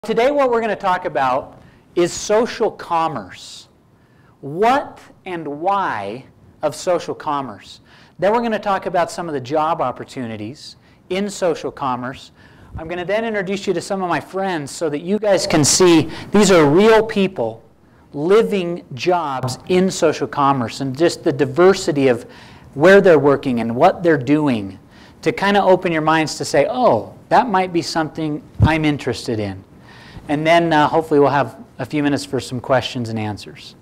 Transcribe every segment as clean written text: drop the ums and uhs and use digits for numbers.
Today what we're going to talk about is social commerce. What and why of social commerce. Then we're going to talk about some of the job opportunities in social commerce. I'm going to then introduce you to some of my friends so that you guys can see these are real people living jobs in social commerce and just the diversity of where they're working and what they're doing to kind of open your minds to say, oh, that might be something I'm interested in. And then hopefully we'll have a few minutes for some questions and answers.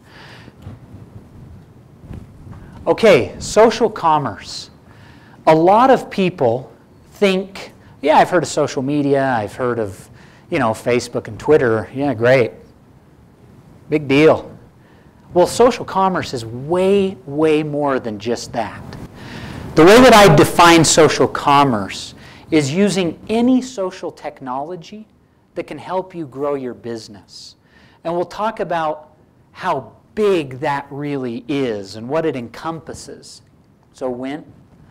Okay, social commerce. A lot of people think, yeah, I've heard of social media, I've heard of, Facebook and Twitter. Yeah, great. Big deal. Well, social commerce is way, way more than just that. The way that I define social commerce is using any social technology that can help you grow your business. And we'll talk about how big that really is and what it encompasses. So Win?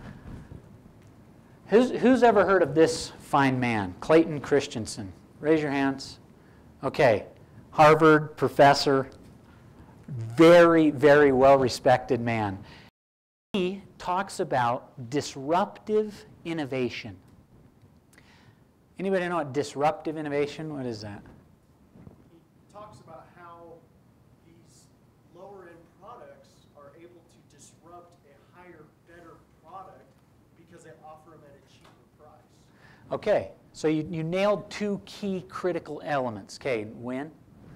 Who's ever heard of this fine man, Clayton Christensen? Raise your hands. Okay, Harvard professor, very, very well-respected man. He talks about disruptive innovation. Anybody know what disruptive innovation, what is that? He talks about how these lower-end products are able to disrupt a higher, better product because they offer them at a cheaper price. Okay, so you nailed two key critical elements. Okay, Win?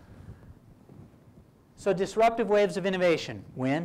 So disruptive waves of innovation. Win?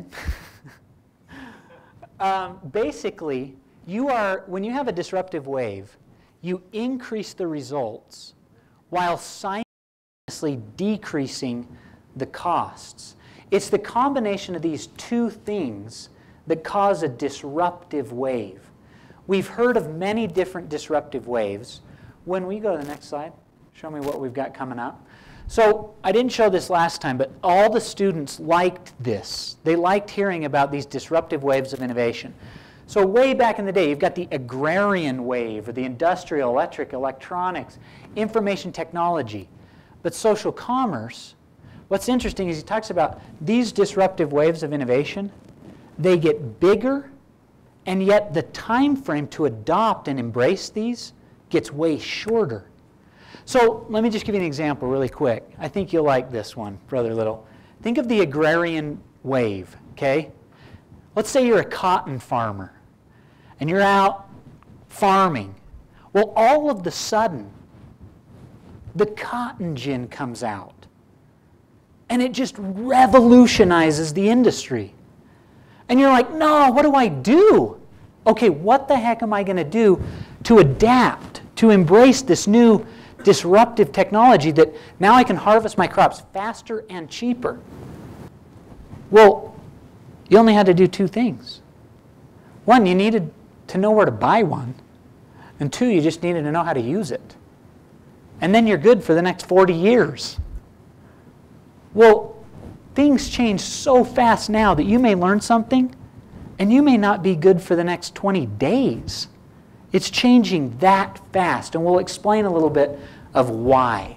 Basically, when you have a disruptive wave, you increase the results while simultaneously decreasing the costs. It's the combination of these two things that cause a disruptive wave. We've heard of many different disruptive waves. When we go to the next slide, show me what we've got coming up. So I didn't show this last time, but all the students liked this. They liked hearing about these disruptive waves of innovation. So way back in the day, you've got the agrarian wave, or the industrial, electric, electronics, information technology. But social commerce, what's interesting is he talks about these disruptive waves of innovation. They get bigger, and yet the time frame to adopt and embrace these gets way shorter. So let me just give you an example really quick. I think you'll like this one, Brother Little. Think of the agrarian wave, okay? Let's say you're a cotton farmer, and you're out farming. Well, all of the sudden, the cotton gin comes out. And it just revolutionizes the industry. And you're like, no, what do I do? Okay, what the heck am I going to do to adapt, to embrace this new disruptive technology that now I can harvest my crops faster and cheaper? Well, you only had to do two things. One, you needed to know where to buy one, and two, you just needed to know how to use it. And then you're good for the next 40 years. Well, things change so fast now that you may learn something, and you may not be good for the next 20 days. It's changing that fast, and we'll explain a little bit of why.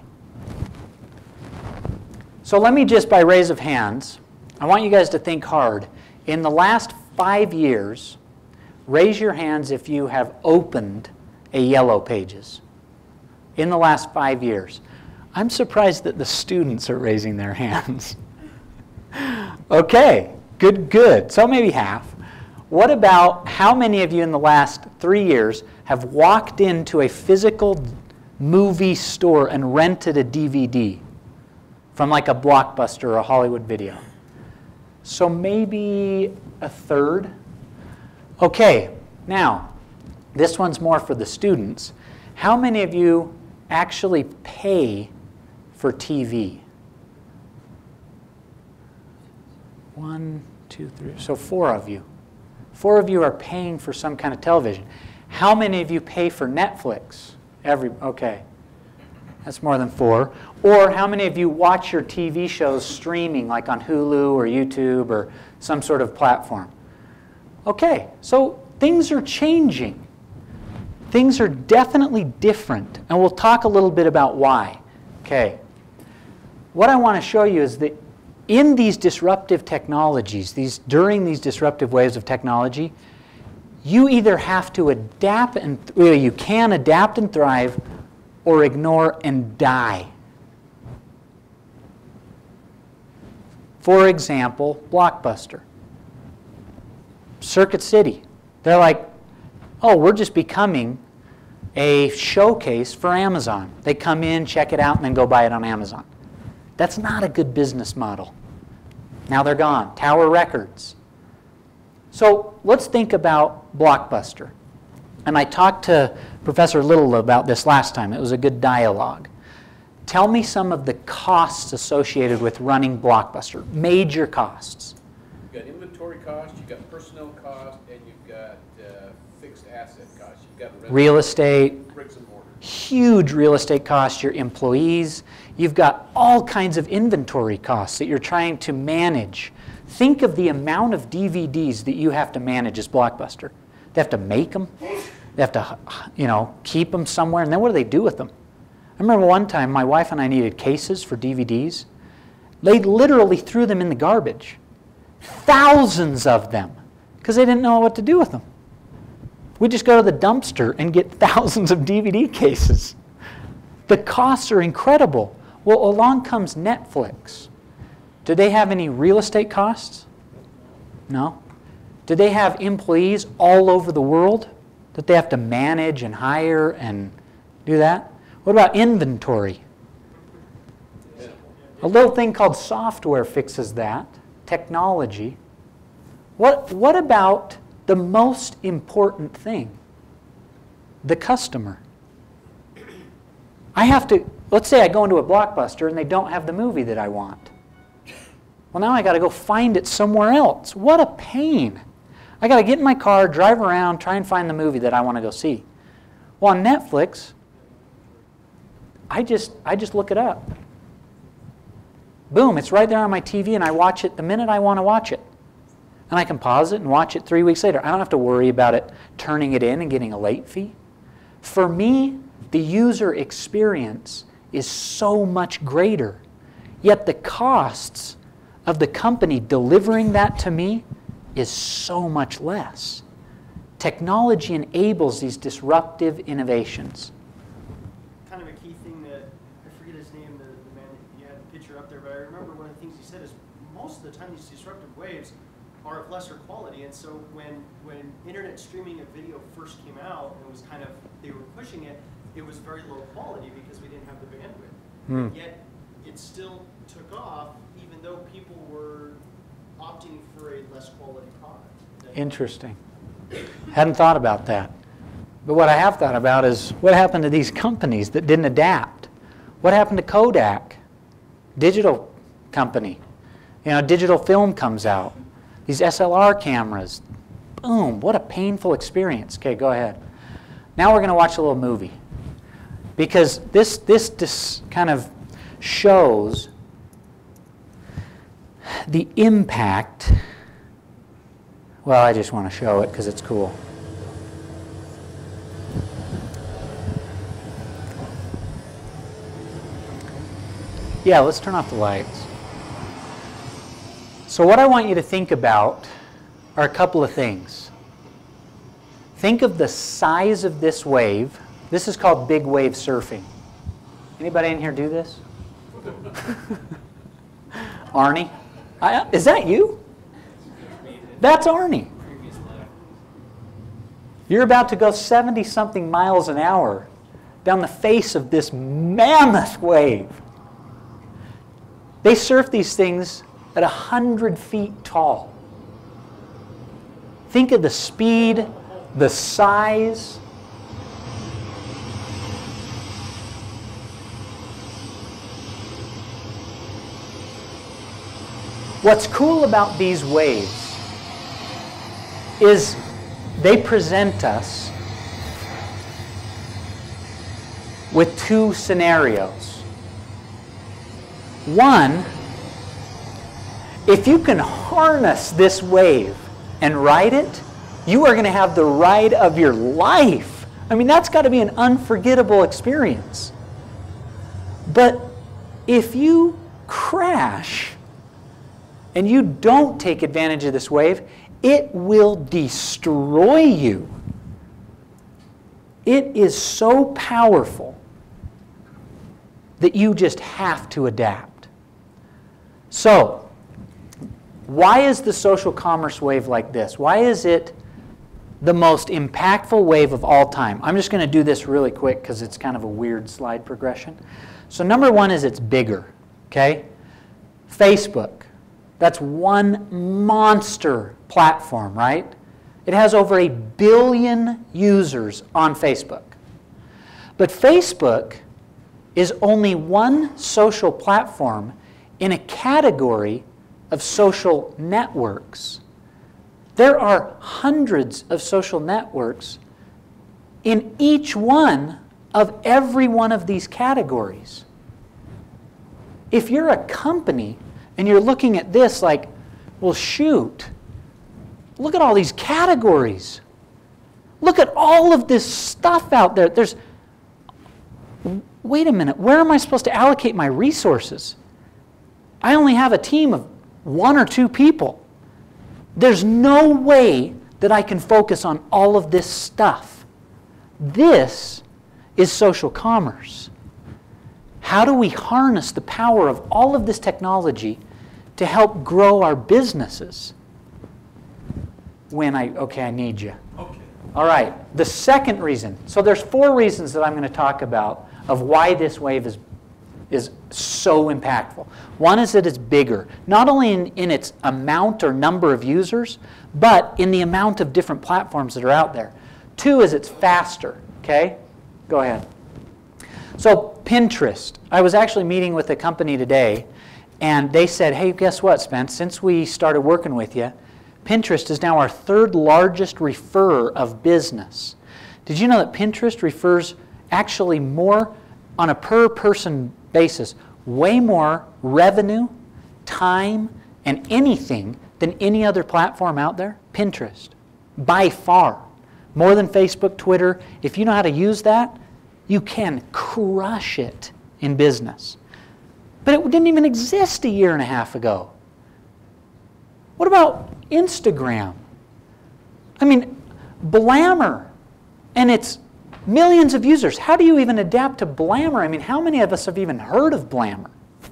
So let me just, by raise of hands, I want you guys to think hard. In the last 5 years, raise your hands if you have opened a Yellow Pages. In the last 5 years. I'm surprised that the students are raising their hands. Okay, good. So maybe half. What about how many of you in the last 3 years have walked into a physical movie store and rented a DVD from like a Blockbuster or a Hollywood Video? So maybe a third. Okay, now, this one's more for the students. How many of you actually pay for TV? 1, 2, 3, so 4 of you. 4 of you are paying for some kind of television. How many of you pay for Netflix? Okay, that's more than 4. Or how many of you watch your TV shows streaming, like on Hulu or YouTube or some sort of platform? Okay, so things are changing. Things are definitely different, and we'll talk a little bit about why. Okay. What I want to show you is that in these disruptive technologies, during these disruptive waves of technology, you either have to adapt and you can adapt and thrive, or ignore and die. For example, Blockbuster, Circuit City. They're like, oh, we're just becoming a showcase for Amazon. They come in, check it out, and then go buy it on Amazon. That's not a good business model. Now they're gone. Tower Records. So let's think about Blockbuster. And I talked to Professor Little about this last time. It was a good dialogue. Tell me some of the costs associated with running Blockbuster, major costs. You've got inventory costs, you've got personnel costs, and you've got fixed asset costs. You've got real estate, bricks and mortar. Huge real estate costs, your employees. You've got all kinds of inventory costs that you're trying to manage. Think of the amount of DVDs that you have to manage as Blockbuster. They have to make them. They have to, keep them somewhere. And then what do they do with them? I remember one time my wife and I needed cases for DVDs. They literally threw them in the garbage. Thousands of them, because they didn't know what to do with them. We just go to the dumpster and get thousands of DVD cases. The costs are incredible. Well, along comes Netflix. Do they have any real estate costs? No. Do they have employees all over the world that they have to manage and hire and do that? What about inventory? A little thing called software fixes that, technology. What about the most important thing? The customer. Let's say I go into a Blockbuster and they don't have the movie that I want. Well, now I got to go find it somewhere else. What a pain. I got to get in my car, drive around, try and find the movie that I want to go see. Well, on Netflix, I just look it up. Boom, it's right there on my TV, and I watch it the minute I want to watch it. And I can pause it and watch it 3 weeks later. I don't have to worry about it turning it in and getting a late fee. For me, the user experience is so much greater. Yet the costs of the company delivering that to me is so much less. Technology enables these disruptive innovations. Kind of a key thing that, I forget his name, the man, you had a picture up there, but I remember one of the things he said is most of the time these disruptive waves are of lesser quality. And so when internet streaming of video first came out, it was kind of, they were pushing it, it was very low quality because we didn't have the bandwidth. And yet it still took off even though people were opting for a less quality product. Interesting. Hadn't thought about that. But what I have thought about is what happened to these companies that didn't adapt? What happened to Kodak? Digital company. Digital film comes out. These SLR cameras. Boom, what a painful experience. Okay, go ahead. Now we're going to watch a little movie. Because this kind of shows the impact. Well, I just want to show it because it's cool. Yeah, let's turn off the lights. So what I want you to think about are a couple of things. Think of the size of this wave. This is called big wave surfing. Anybody in here do this? Arnie? Is that you? That's Arnie. You're about to go 70-something miles an hour down the face of this mammoth wave. They surf these things at 100 feet tall. Think of the speed, the size. What's cool about these waves is they present us with two scenarios. One, if you can harness this wave and ride it, you are going to have the ride of your life. I mean, that's got to be an unforgettable experience. But if you crash and you don't take advantage of this wave, it will destroy you. It is so powerful that you just have to adapt. So, why is the social commerce wave like this? Why is it the most impactful wave of all time? I'm just going to do this really quick because it's kind of a weird slide progression. So number one is it's bigger, okay? Facebook, that's one monster platform, right? It has over 1 billion users on Facebook. But Facebook is only one social platform in a category of social networks. There are hundreds of social networks in each one of every one of these categories. If you're a company and you're looking at this like, well, shoot, look at all these categories. Look at all of this stuff out there. Wait a minute, where am I supposed to allocate my resources? I only have a team of 1 or 2 people. There's no way that I can focus on all of this stuff. This is social commerce. How do we harness the power of all of this technology to help grow our businesses? Okay, I need you. Okay. All right, the second reason. So there's 4 reasons that I'm going to talk about of why this wave is so impactful. One is that it's bigger, not only in its amount or number of users, but in the amount of different platforms that are out there. 2 is it's faster, okay? Go ahead. So Pinterest. I was actually meeting with a company today, and they said, hey, guess what, Spence? Since we started working with you, Pinterest is now our 3rd largest referrer of business. Did you know that Pinterest refers actually more on a per person basis, way more revenue, time, and anything than any other platform out there? Pinterest, by far. More than Facebook, Twitter. If you know how to use that, you can crush it in business. But it didn't even exist a year and a half ago. What about Instagram? I mean, Blammer, and it's millions of users. How do you even adapt to Blammer? I mean, how many of us have even heard of Blammer?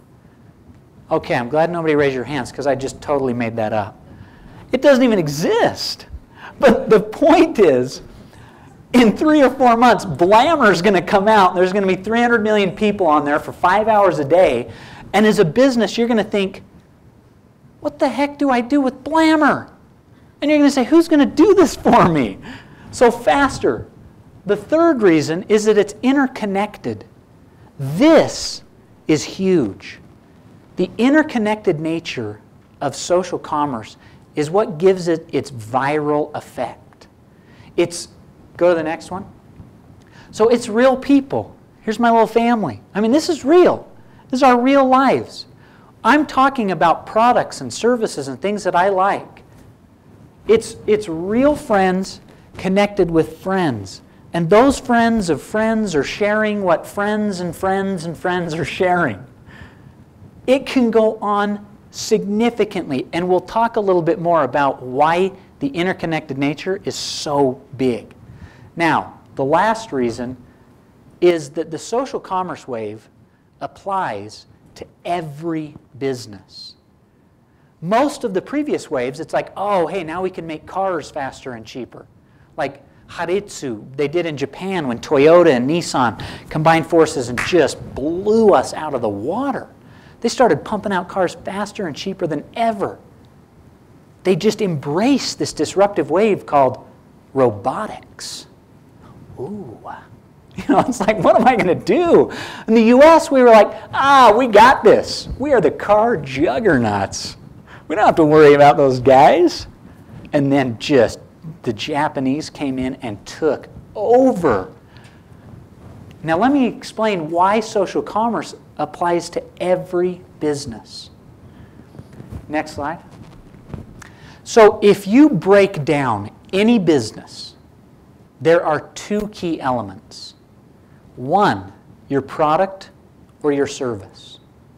Okay, I'm glad nobody raised your hands because I just totally made that up. It doesn't even exist. But the point is, in 3 or 4 months, Blammer is going to come out. There's going to be 300 million people on there for 5 hours a day. And as a business, you're going to think, what the heck do I do with Blammer? And you're going to say, who's going to do this for me? So faster. The 3rd reason is that it's interconnected. This is huge. The interconnected nature of social commerce is what gives it its viral effect. Go to the next one. So it's real people. Here's my little family. I mean, this is real. This is our real lives. I'm talking about products and services and things that I like. It's real friends connected with friends. And those friends of friends are sharing what friends and friends and friends are sharing. It can go on significantly, and we'll talk a little bit more about why the interconnected nature is so big. Now, the last reason is that the social commerce wave applies to every business. Most of the previous waves, it's like, oh, hey, now we can make cars faster and cheaper. Like Haritsu, they did in Japan when Toyota and Nissan combined forces and just blew us out of the water. They started pumping out cars faster and cheaper than ever. They just embraced this disruptive wave called robotics. Ooh. You know, it's like, what am I going to do? In the U.S., we were like, we got this. We are the car juggernauts. We don't have to worry about those guys. And then just the Japanese came in and took over. Now let me explain why social commerce applies to every business. Next slide. So if you break down any business, there are 2 key elements. 1, your product or your service.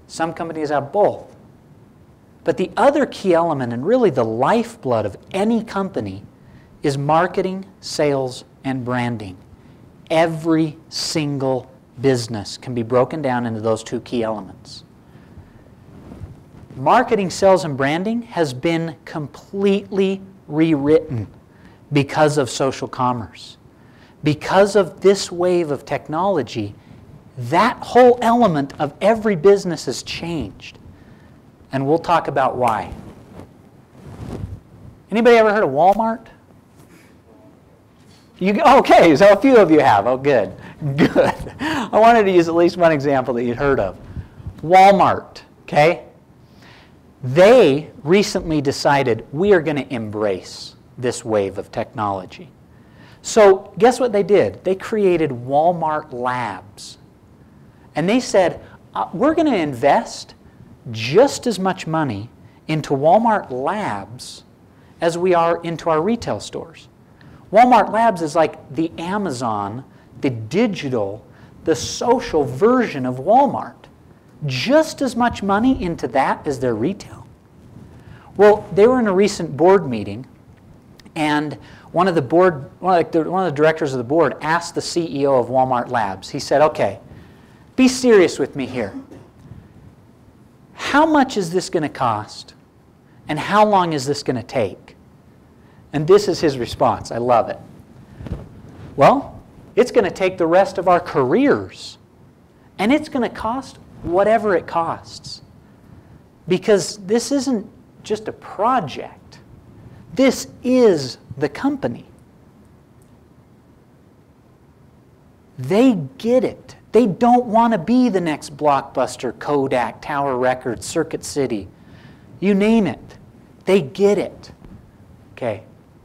Some companies have both. But the other key element, and really the lifeblood of any company, is marketing, sales, and branding. Every single business can be broken down into those two key elements. Marketing, sales, and branding has been completely rewritten because of social commerce. Because of this wave of technology, that whole element of every business has changed. And we'll talk about why. Anybody ever heard of Walmart? Okay, so a few of you have. Oh, good. Good. I wanted to use at least one example that you'd heard of. Walmart, okay? They recently decided we are going to embrace this wave of technology. So guess what they did? They created Walmart Labs. And they said, we're going to invest just as much money into Walmart Labs as we are into our retail stores. Walmart Labs is like the Amazon, the digital, the social version of Walmart. Just as much money into that as their retail. Well, they were in a recent board meeting, and one of the directors of the board asked the CEO of Walmart Labs. He said, okay, be serious with me here. How much is this going to cost, and how long is this going to take? And this is his response. I love it. Well, it's going to take the rest of our careers, and it's going to cost whatever it costs. Because this isn't just a project. This is the company. They get it. They don't want to be the next Blockbuster, Kodak, Tower Records, Circuit City. You name it. They get it. Okay.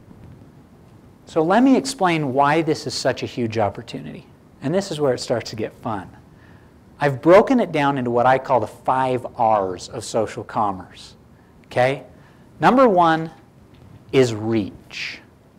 So let me explain why this is such a huge opportunity. And this is where it starts to get fun. I've broken it down into what I call the 5 R's of social commerce. Okay? Number 1 is reach.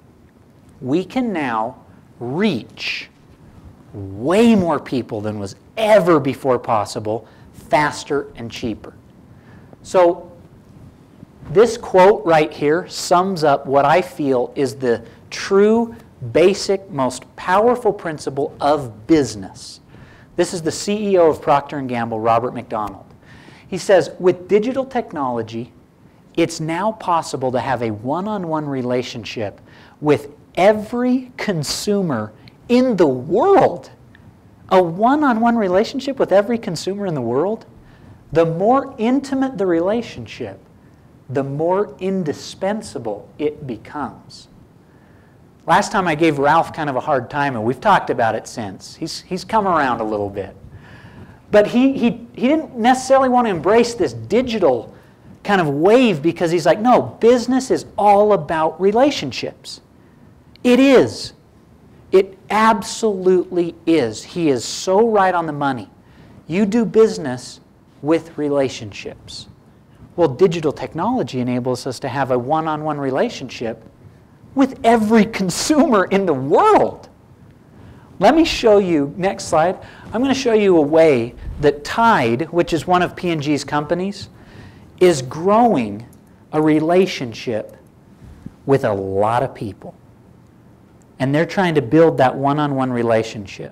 We can now reach way more people than was ever before possible, faster and cheaper. So this quote right here sums up what I feel is the true, basic, most powerful principle of business. This is the CEO of Procter & Gamble, Robert McDonald. He says, with digital technology, it's now possible to have a one-on-one relationship with every consumer in the world. A one-on-one relationship with every consumer in the world? The more intimate the relationship, the more indispensable it becomes. Last time I gave Ralph kind of a hard time, and we've talked about it since. He's come around a little bit. But he didn't necessarily want to embrace this digital kind of wave because he's like, no, business is all about relationships. It is. It absolutely is. He is so right on the money. You do business with relationships. Well, digital technology enables us to have a one-on-one relationship with every consumer in the world. Let me show you, next slide, I'm going to show you a way that Tide, which is one of P&G's companies, is growing a relationship with a lot of people. And they're trying to build that one-on-one relationship.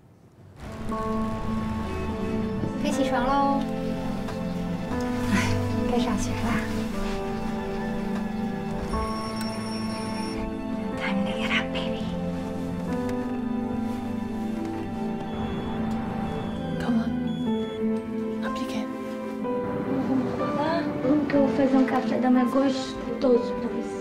该起床喽，该上学啦。Time to get up, baby. Come on. Up you can. Vamos que eu vou fazer um café da manhã gostoso pra você.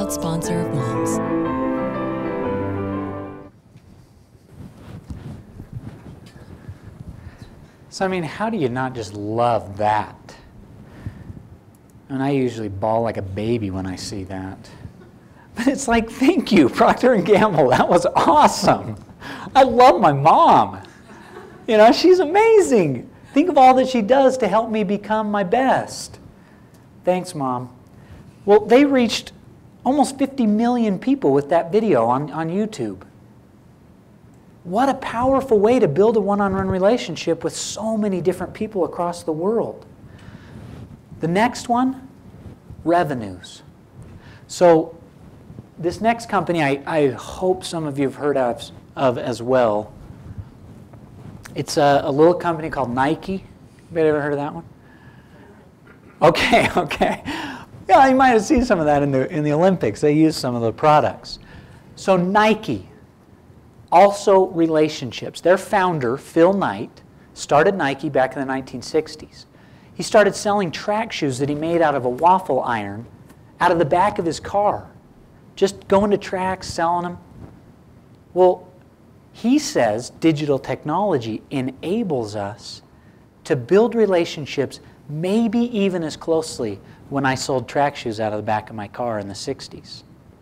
proud sponsor of moms. So, I mean, how do you not just love that? And I usually bawl like a baby when I see that. But it's like, thank you, Procter & Gamble. That was awesome. I love my mom. You know, she's amazing. Think of all that she does to help me become my best. Thanks, Mom. Well, they reached almost 50 million people with that video on YouTube. What a powerful way to build a one-on-one relationship with so many different people across the world. The next one, revenues. So this next company I hope some of you have heard of as well. It's a little company called Nike. Anybody ever heard of that one? Okay, okay. Yeah, you might have seen some of that in the Olympics. They use some of the products. So Nike, also relationships. Their founder, Phil Knight, started Nike back in the 1960s. He started selling track shoes that he made out of a waffle iron out of the back of his car. Just going to tracks, selling them. Well, he says digital technology enables us to build relationships maybe even as closely when I sold track shoes out of the back of my car in the 60s.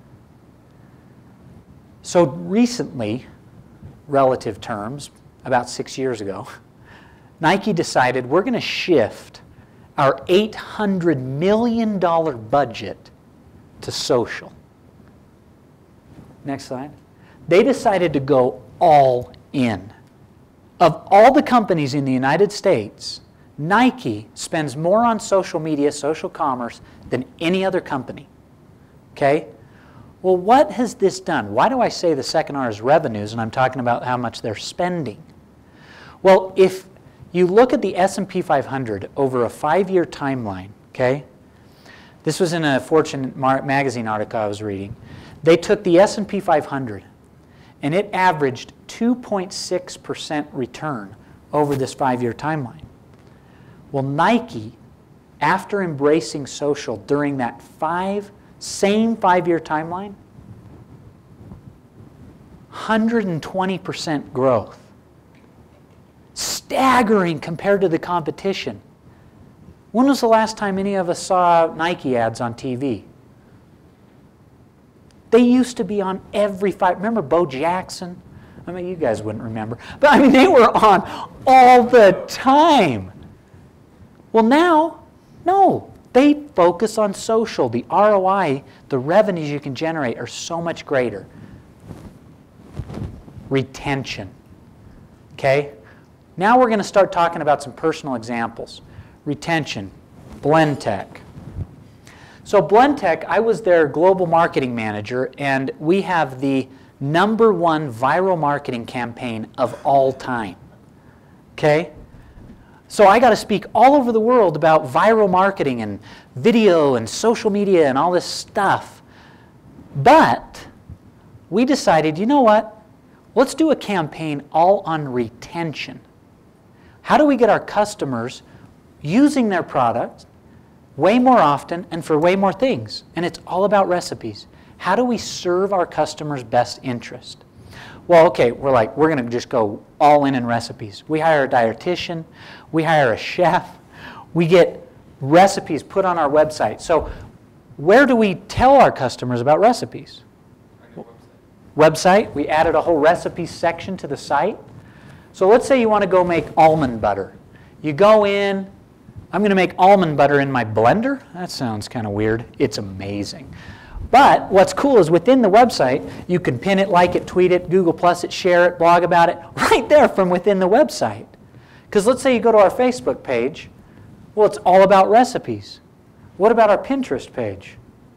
So recently, relative terms, about 6 years ago, Nike decided we're going to shift our $800 million budget to social. Next slide. They decided to go all in. Of all the companies in the United States, Nike spends more on social media, social commerce, than any other company. Okay? Well, what has this done? Why do I say the second R is revenues and I'm talking about how much they're spending? Well, if you look at the S&P 500 over a 5-year timeline, okay? This was in a Fortune magazine article I was reading. They took the S&P 500 and it averaged 2.6% return over this 5-year timeline. Well, Nike, after embracing social during that same 5-year timeline, 120% growth. Staggering compared to the competition. When was the last time any of us saw Nike ads on TV? They used to be on every fight. Remember Bo Jackson? I mean, you guys wouldn't remember. But I mean, they were on all the time. Well, now, no. They focus on social. The ROI, the revenues you can generate are so much greater. Retention. Okay? Now we're going to start talking about some personal examples. Retention. Blendtec. So Blendtec, I was their global marketing manager, and we have the #1 viral marketing campaign of all time. Okay? So I got to speak all over the world about viral marketing and video and social media and all this stuff. But we decided, you know what? Let's do a campaign all on retention. How do we get our customers using their products way more often and for way more things? And it's all about recipes. How do we serve our customers' best interest? Well, okay, we're going to just go all in recipes. We hire a dietitian. We hire a chef. We get recipes put on our website. So where do we tell our customers about recipes? Website. We added a whole recipe section to the site. So let's say you want to go make almond butter. You go in, I'm going to make almond butter in my blender. That sounds kind of weird. It's amazing. But what's cool is within the website, you can pin it, like it, tweet it, Google Plus it, share it, blog about it, right there from within the website. Because let's say you go to our Facebook page. Well, it's all about recipes. What about our Pinterest page?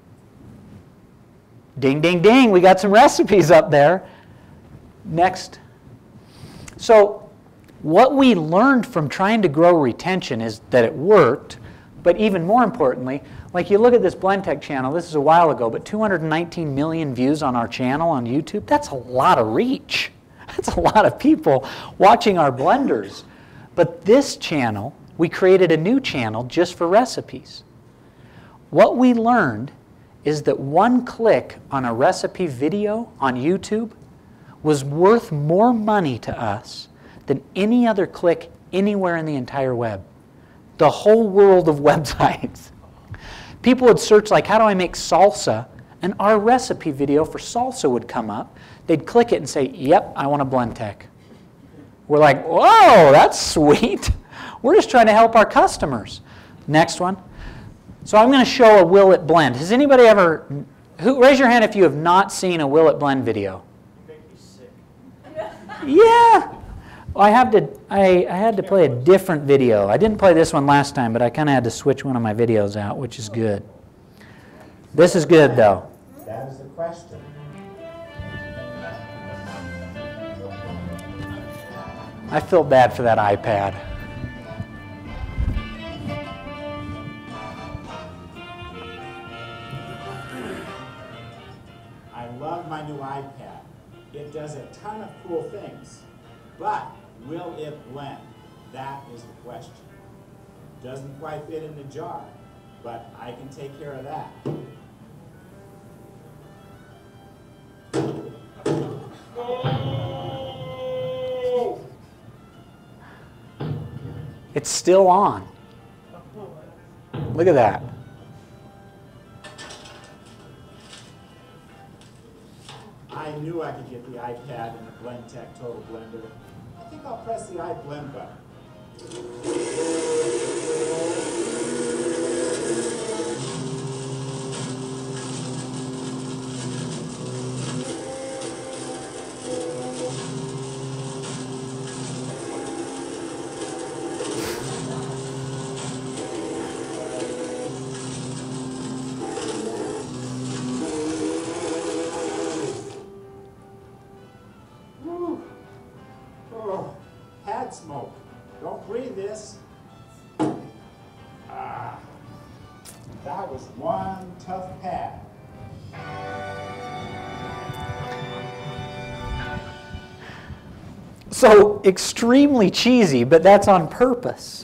Ding, ding, ding, we got some recipes up there. Next. So what we learned from trying to grow retention is that it worked, but even more importantly, like you look at this Blendtec channel, this is a while ago, but 219 million views on our channel on YouTube, that's a lot of reach. That's a lot of people watching our blenders. But this channel, we created a new channel just for recipes. What we learned is that one click on a recipe video on YouTube was worth more money to us than any other click anywhere in the entire web. The whole world of websites. People would search like, how do I make salsa? And our recipe video for salsa would come up. They'd click it and say, yep, I want a blend tech. We're like, whoa, that's sweet. We're just trying to help our customers. Next one. So I'm going to show a Will It Blend. Has anybody ever, raise your hand if you have not seen a Will It Blend video. You make me sick. Yeah. Well, I had to play a different video. I didn't play this one last time, but I kind of had to switch one of my videos out, which is good. This is good, though. That is the question. I feel bad for that iPad. I love my new iPad. It does a ton of cool things. But will it blend? That is the question. Doesn't quite fit in the jar, but I can take care of that. It's still on. Look at that. I knew I could get the iPad in the BlendTech Total Blender. I think I'll press the iBlend button. Pad smoke. Don't breathe this. That was one tough pad. So extremely cheesy, but that's on purpose.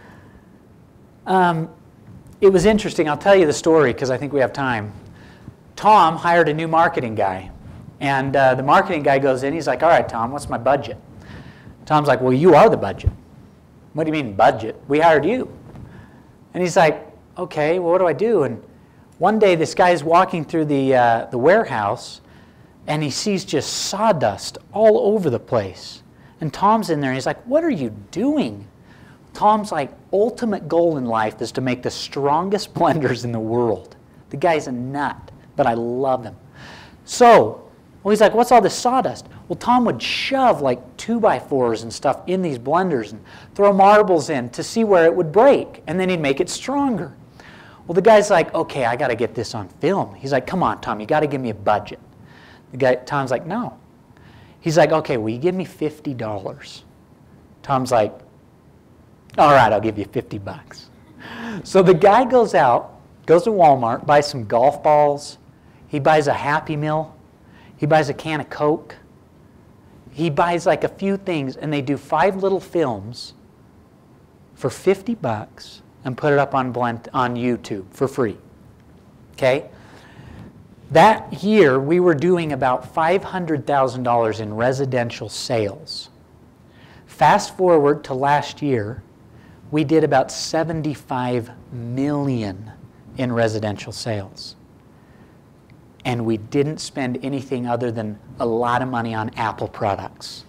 It was interesting. I'll tell you the story because I think we have time. Tom hired a new marketing guy. And the marketing guy goes in. He's like, all right, Tom, what's my budget? Tom's like, well, you are the budget. What do you mean budget? We hired you. And he's like, okay, well, what do I do? And one day this guy's walking through the warehouse, and he sees just sawdust all over the place. And Tom's in there, and he's like, what are you doing? Tom's like, ultimate goal in life is to make the strongest blenders in the world. The guy's a nut, but I love him. So, well, he's like, what's all this sawdust? Well, Tom would shove like 2x4s and stuff in these blenders and throw marbles in to see where it would break, and then he'd make it stronger. Well, the guy's like, okay, I got to get this on film. He's like, come on, Tom, you got to give me a budget. Tom's like, no. He's like, okay, will you give me $50? Tom's like, all right, I'll give you 50 bucks. So the guy goes out, goes to Walmart, buys some golf balls. He buys a Happy Meal. He buys a can of Coke. He buys like a few things, and they do 5 little films for 50 bucks and put it up on YouTube for free. Okay? That year, we were doing about $500,000 in residential sales. Fast forward to last year, we did about $75 million in residential sales. And we didn't spend anything other than a lot of money on Apple products.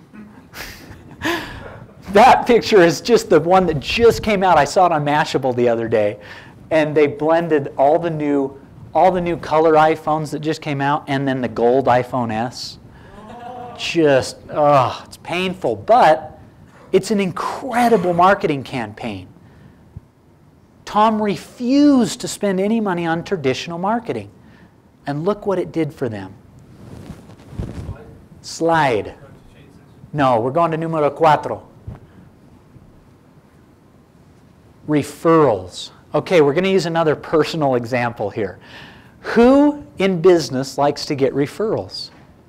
That picture is just the one that just came out. I saw it on Mashable the other day. And they blended all the new color iPhones that just came out and then the gold iPhone S. Just, it's painful. But it's an incredible marketing campaign. Tom refused to spend any money on traditional marketing. And look what it did for them. Slide. No, we're going to numero 4. Referrals. Okay, we're going to use another personal example here. Who in business likes to get referrals?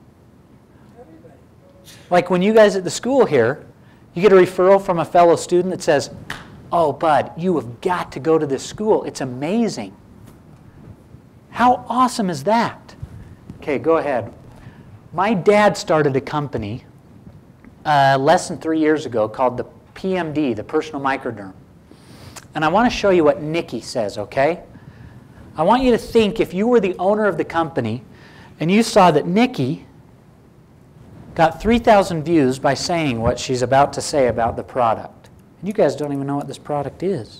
Like when you guys at the school here, you get a referral from a fellow student that says, oh, bud, you have got to go to this school. It's amazing. How awesome is that? Okay, go ahead. My dad started a company less than 3 years ago called the PMD, the Personal Microderm. And I want to show you what Nikki says, okay? I want you to think if you were the owner of the company and you saw that Nikki got 3,000 views by saying what she's about to say about the product. And you guys don't even know what this product is.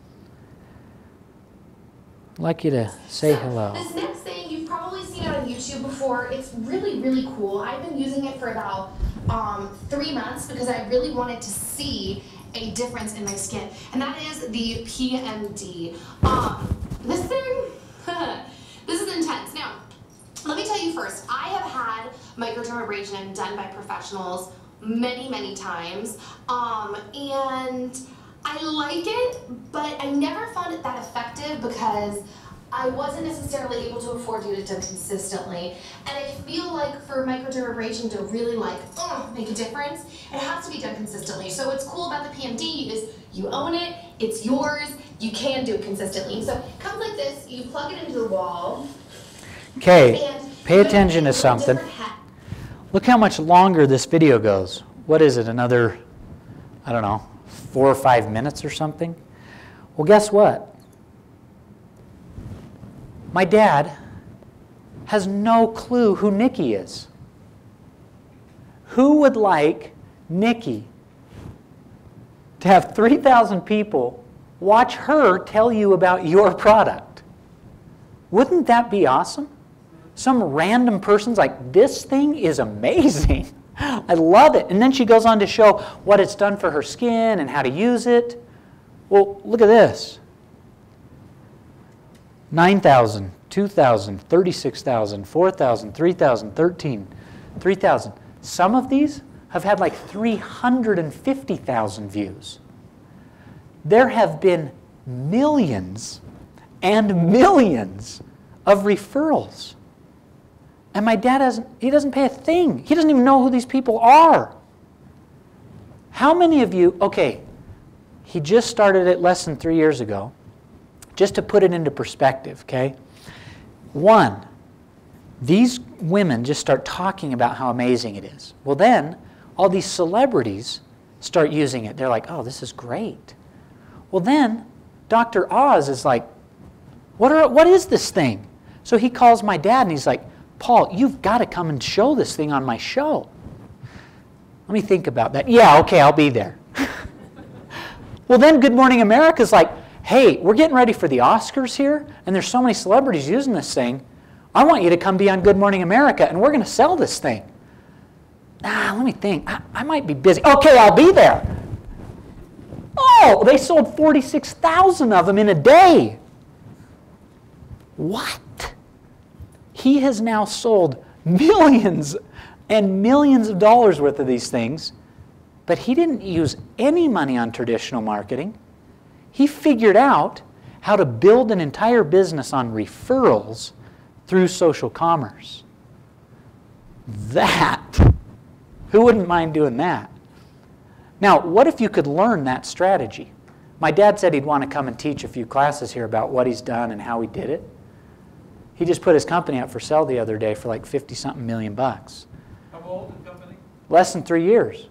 I'd like you to say hello. This next thing you've probably seen it on YouTube before. It's really, really cool. I've been using it for about 3 months because I really wanted to see a difference in my skin, and that is the PMD. This thing, this is intense. Now, let me tell you first, I have had microdermabrasion done by professionals many, many times, and I like it, but I never found it that effective because I wasn't necessarily able to afford to do it consistently. And I feel like for microdermabrasion to really make a difference, it has to be done consistently. So what's cool about the PMD is you own it, it's yours, you can do it consistently. So it comes like this, you plug it into the wall. Okay, pay attention to something. Look how much longer this video goes. What is it, another, I don't know, 4 or 5 minutes or something? Well, guess what? My dad has no clue who Nikki is. Who would like Nikki to have 3,000 people watch her tell you about your product? Wouldn't that be awesome? Some random person's like, this thing is amazing. I love it. And then she goes on to show what it's done for her skin and how to use it. Well, look at this. 9,000, 2,000, 36,000, 4,000, 3,000, 13, 3,000. Some of these have had like 350,000 views. There have been millions and millions of referrals. And my dad doesn't pay a thing. He doesn't even know who these people are. How many of you, okay, he just started it less than 3 years ago. Just to put it into perspective, okay? 1, these women just start talking about how amazing it is. Well then, all these celebrities start using it. They're like, oh, this is great. Well then, Dr. Oz is like, what is this thing? So he calls my dad and he's like, Paul, you've got to come and show this thing on my show. Let me think about that. Yeah, okay, I'll be there. Well then Good Morning America's like, hey, we're getting ready for the Oscars here, and there's so many celebrities using this thing. I want you to come be on Good Morning America, and we're going to sell this thing. Let me think. I might be busy. Okay, I'll be there. Oh, they sold 46,000 of them in a day. What? He has now sold millions and millions of dollars worth of these things, but he didn't use any money on traditional marketing. He figured out how to build an entire business on referrals through social commerce. That, who wouldn't mind doing that? Now, what if you could learn that strategy? My dad said he'd want to come and teach a few classes here about what he's done and how he did it. He just put his company up for sale the other day for like 50-something million bucks. How old is the company? Less than 3 years.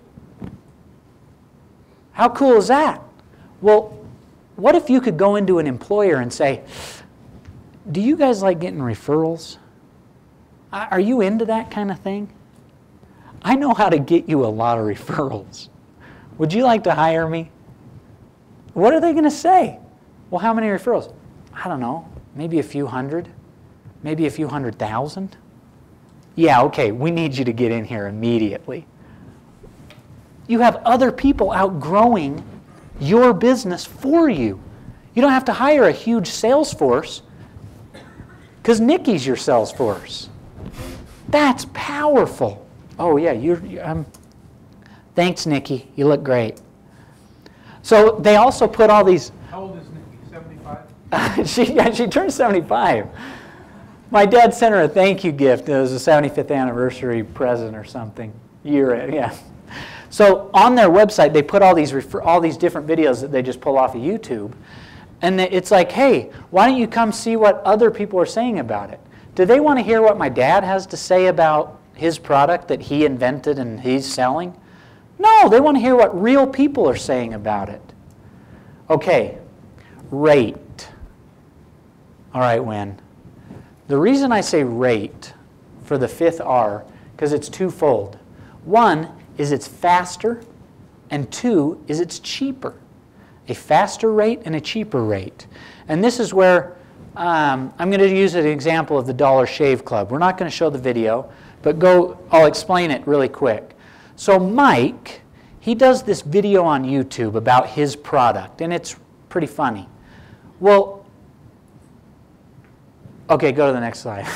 How cool is that? Well, what if you could go into an employer and say, do you guys like getting referrals? Are you into that kind of thing? I know how to get you a lot of referrals. Would you like to hire me? What are they going to say? Well, how many referrals? I don't know, maybe a few hundred, maybe a few 100,000. Yeah, okay, we need you to get in here immediately. You have other people outgrowing your business for you. You don't have to hire a huge sales force because Nikki's your sales force. That's powerful. Oh yeah, thanks, Nikki. You look great. So they also put all these. How old is Nikki? 75? She turned 75. My dad sent her a thank you gift. It was a 75th anniversary present or something. Yeah. So on their website, they put all these different videos that they just pull off of YouTube. And it's like, hey, why don't you come see what other people are saying about it? Do they want to hear what my dad has to say about his product that he invented and he's selling? No, they want to hear what real people are saying about it. Okay, rate. All right, Wynn. The reason I say rate for the 5th R, because it's twofold. One is it's faster, and 2 is it's cheaper. A faster rate and a cheaper rate. And this is where I'm going to use an example of the Dollar Shave Club. We're not going to show the video, but I'll explain it really quick. So Mike, he does this video on YouTube about his product, and it's pretty funny. Well, okay, go to the next slide.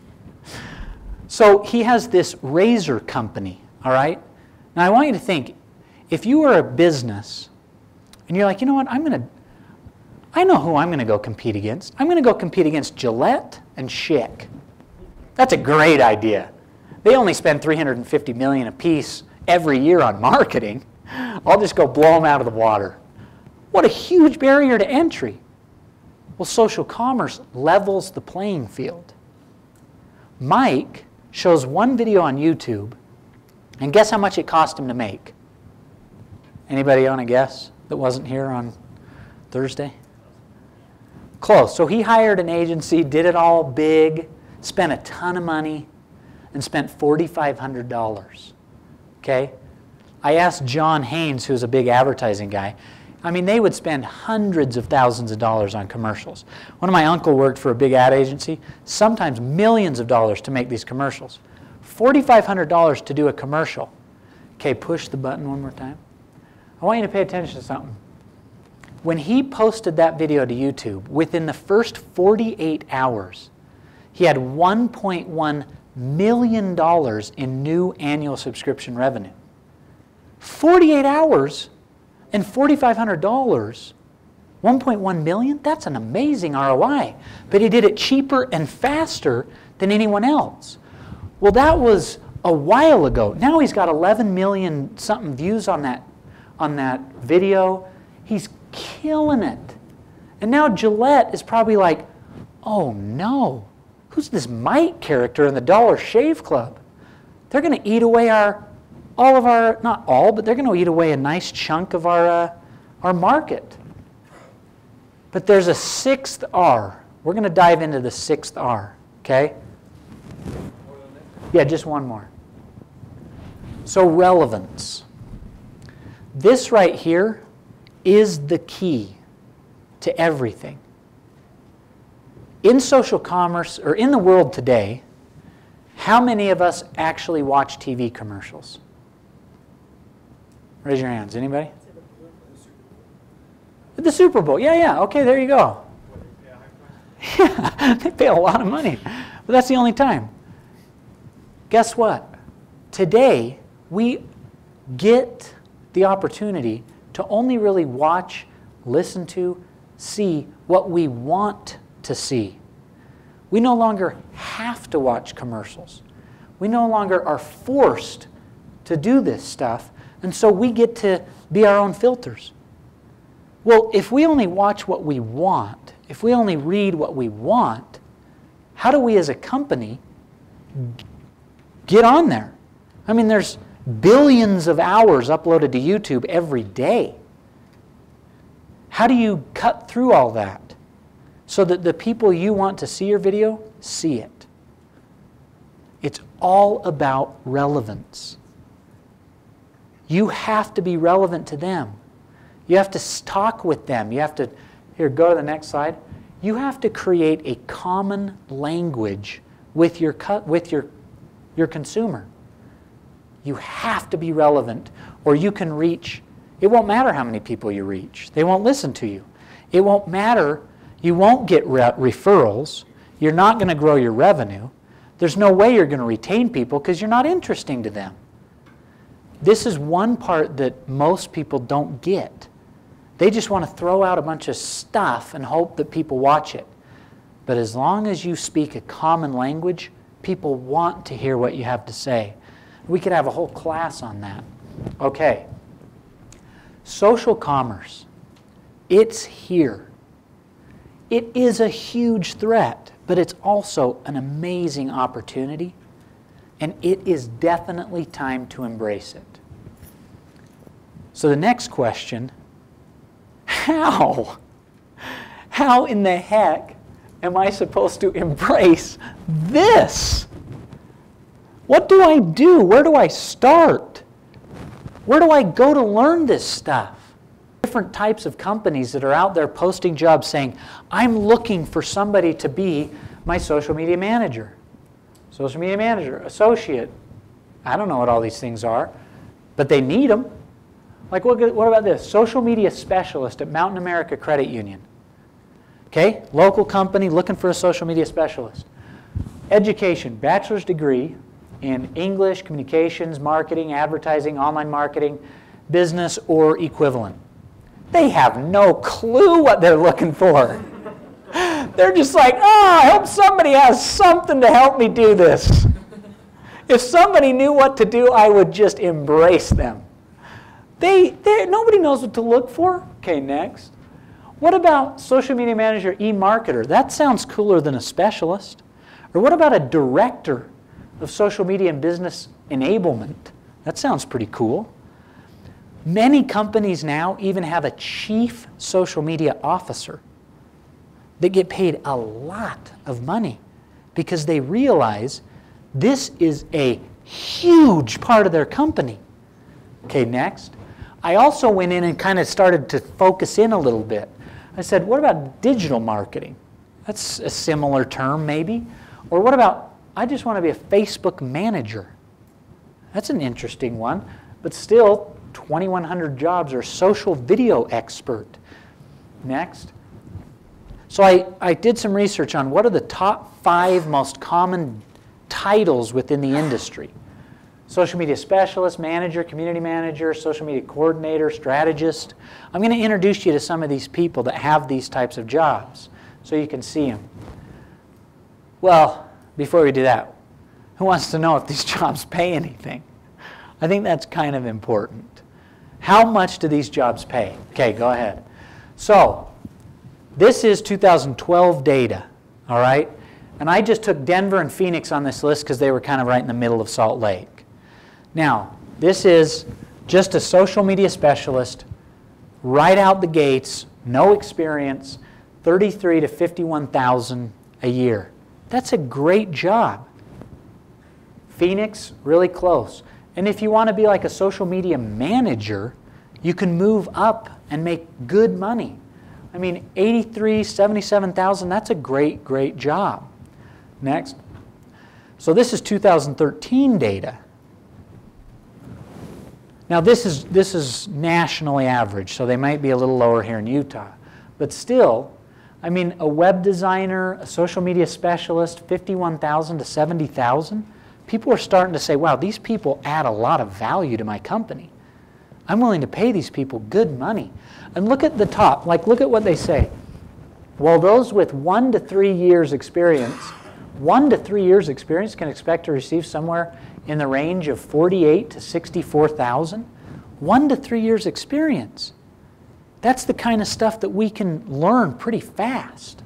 So he has this razor company, all right? Now I want you to think, if you were a business, and you're like, you know what, I know who I'm going to go compete against. I'm going to go compete against Gillette and Schick. That's a great idea. They only spend $350 million apiece every year on marketing. I'll just go blow them out of the water. What a huge barrier to entry. Well, social commerce levels the playing field. Mike shows one video on YouTube, and guess how much it cost him to make? Anybody want to guess that wasn't here on Thursday? Close. So he hired an agency, did it all big, spent a ton of money, and spent $4,500. Okay? I asked John Haynes, who's a big advertising guy. I mean, they would spend hundreds of thousands of dollars on commercials. One of my uncle worked for a big ad agency, sometimes millions of dollars to make these commercials. $4,500 to do a commercial. Okay, push the button one more time. I want you to pay attention to something. When he posted that video to YouTube, within the first 48 hours, he had $1.1 million in new annual subscription revenue. 48 hours and $4,500, 1.1 million, that's an amazing ROI. But he did it cheaper and faster than anyone else. Well, that was a while ago. Now he's got 11 million something views on that video. He's killing it. And now Gillette is probably like, oh no, who's this Mike character in the Dollar Shave Club? They're going to eat away all of our, not all, but they're going to eat away a nice chunk of our market. But there's a 6th R. We're going to dive into the 6th R, okay? Yeah, just one more. So relevance. This right here is the key to everything. In social commerce, or in the world today, how many of us actually watch TV commercials? Raise your hands. Anybody? The Super Bowl. Yeah. Okay, there you go. Yeah, they pay a lot of money. But that's the only time. Guess what? Today, we get the opportunity to only really watch, listen to, see what we want to see. We no longer have to watch commercials. We no longer are forced to do this stuff, and so we get to be our own filters. Well, if we only watch what we want, if we only read what we want, how do we as a company get on there? I mean, there's billions of hours uploaded to YouTube every day. How do you cut through all that so that the people you want to see your video see it? It's all about relevance. You have to be relevant to them. You have to talk with them. You have to, here, go to the next slide. You have to create a common language with your consumer. You have to be relevant, or you can reach, it won't matter how many people you reach. They won't listen to you. It won't matter, you won't get referrals. You're not going to grow your revenue. There's no way you're going to retain people because you're not interesting to them. This is one part that most people don't get. They just want to throw out a bunch of stuff and hope that people watch it. But as long as you speak a common language, people want to hear what you have to say. We could have a whole class on that. Okay. Social commerce. It's here. It is a huge threat, but it's also an amazing opportunity, and it is definitely time to embrace it. So the next question, how? How in the heck am I supposed to embrace this? What do I do? Where do I start? Where do I go to learn this stuff? Different types of companies that are out there posting jobs saying, I'm looking for somebody to be my social media manager. Social media manager, associate. I don't know what all these things are, but they need them. Like, what about this? Social media specialist at Mountain America Credit Union. Okay, local company looking for a social media specialist. Education, bachelor's degree in English, communications, marketing, advertising, online marketing, business, or equivalent. They have no clue what they're looking for. They're just like, oh, I hope somebody has something to help me do this. If somebody knew what to do, I would just embrace them. Nobody knows what to look for. Okay, next. What about social media manager, e-marketer? That sounds cooler than a specialist. Or what about a director of social media and business enablement? That sounds pretty cool. Many companies now even have a chief social media officer that get paid a lot of money because they realize this is a huge part of their company. Okay, next. I also went in and kind of started to focus in a little bit. I said, what about digital marketing? That's a similar term maybe. Or what about, I just want to be a Facebook manager. That's an interesting one. But still, 2,100 jobs are social video expert. Next. So I did some research on what are the top 5 most common titles within the industry. Social media specialist, manager, community manager, social media coordinator, strategist. I'm going to introduce you to some of these people that have these types of jobs so you can see them. Well, before we do that, who wants to know if these jobs pay anything? I think that's kind of important. How much do these jobs pay? Okay, go ahead. So, this is 2012 data, all right? And I just took Denver and Phoenix on this list because they were kind of right in the middle of Salt Lake. Now, this is just a social media specialist, right out the gates, no experience, 33 to 51,000 a year. That's a great job. Phoenix, really close. And if you want to be like a social media manager, you can move up and make good money. I mean, 83, 77,000, that's a great, great job. Next. So this is 2013 data. Now this is nationally average, so they might be a little lower here in Utah. But still, I mean, a web designer, a social media specialist, 51,000 to 70,000, people are starting to say, wow, these people add a lot of value to my company. I'm willing to pay these people good money. And look at the top, like look at what they say. Well, those with 1 to 3 years experience, 1 to 3 years experience can expect to receive somewhere in the range of 48 to 64,000. 1 to 3 years experience. That's the kind of stuff that we can learn pretty fast.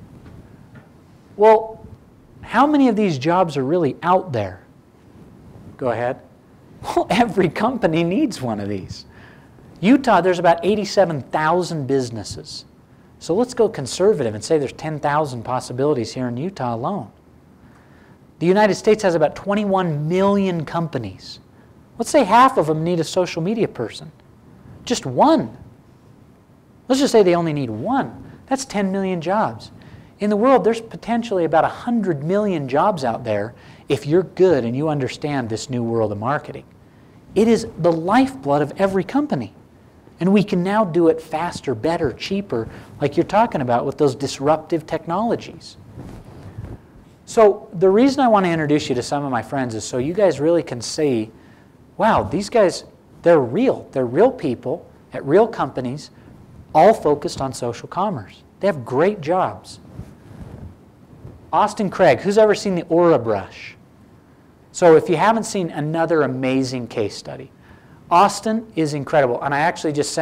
Well, how many of these jobs are really out there? Go ahead. Well, every company needs one of these. Utah, there's about 87,000 businesses. So let's go conservative and say there's 10,000 possibilities here in Utah alone. The United States has about 21 million companies. Let's say half of them need a social media person. Just one. Let's just say they only need one. That's 10 million jobs. In the world, there's potentially about 100 million jobs out there if you're good and you understand this new world of marketing. It is the lifeblood of every company. And we can now do it faster, better, cheaper, like you're talking about with those disruptive technologies. So the reason I want to introduce you to some of my friends is so you guys really can see, wow, these guys, they're real. They're real people at real companies, all focused on social commerce. They have great jobs. Austin Craig, who's ever seen the Aura Brush? So if you haven't seen another amazing case study, Austin is incredible. And I actually just sent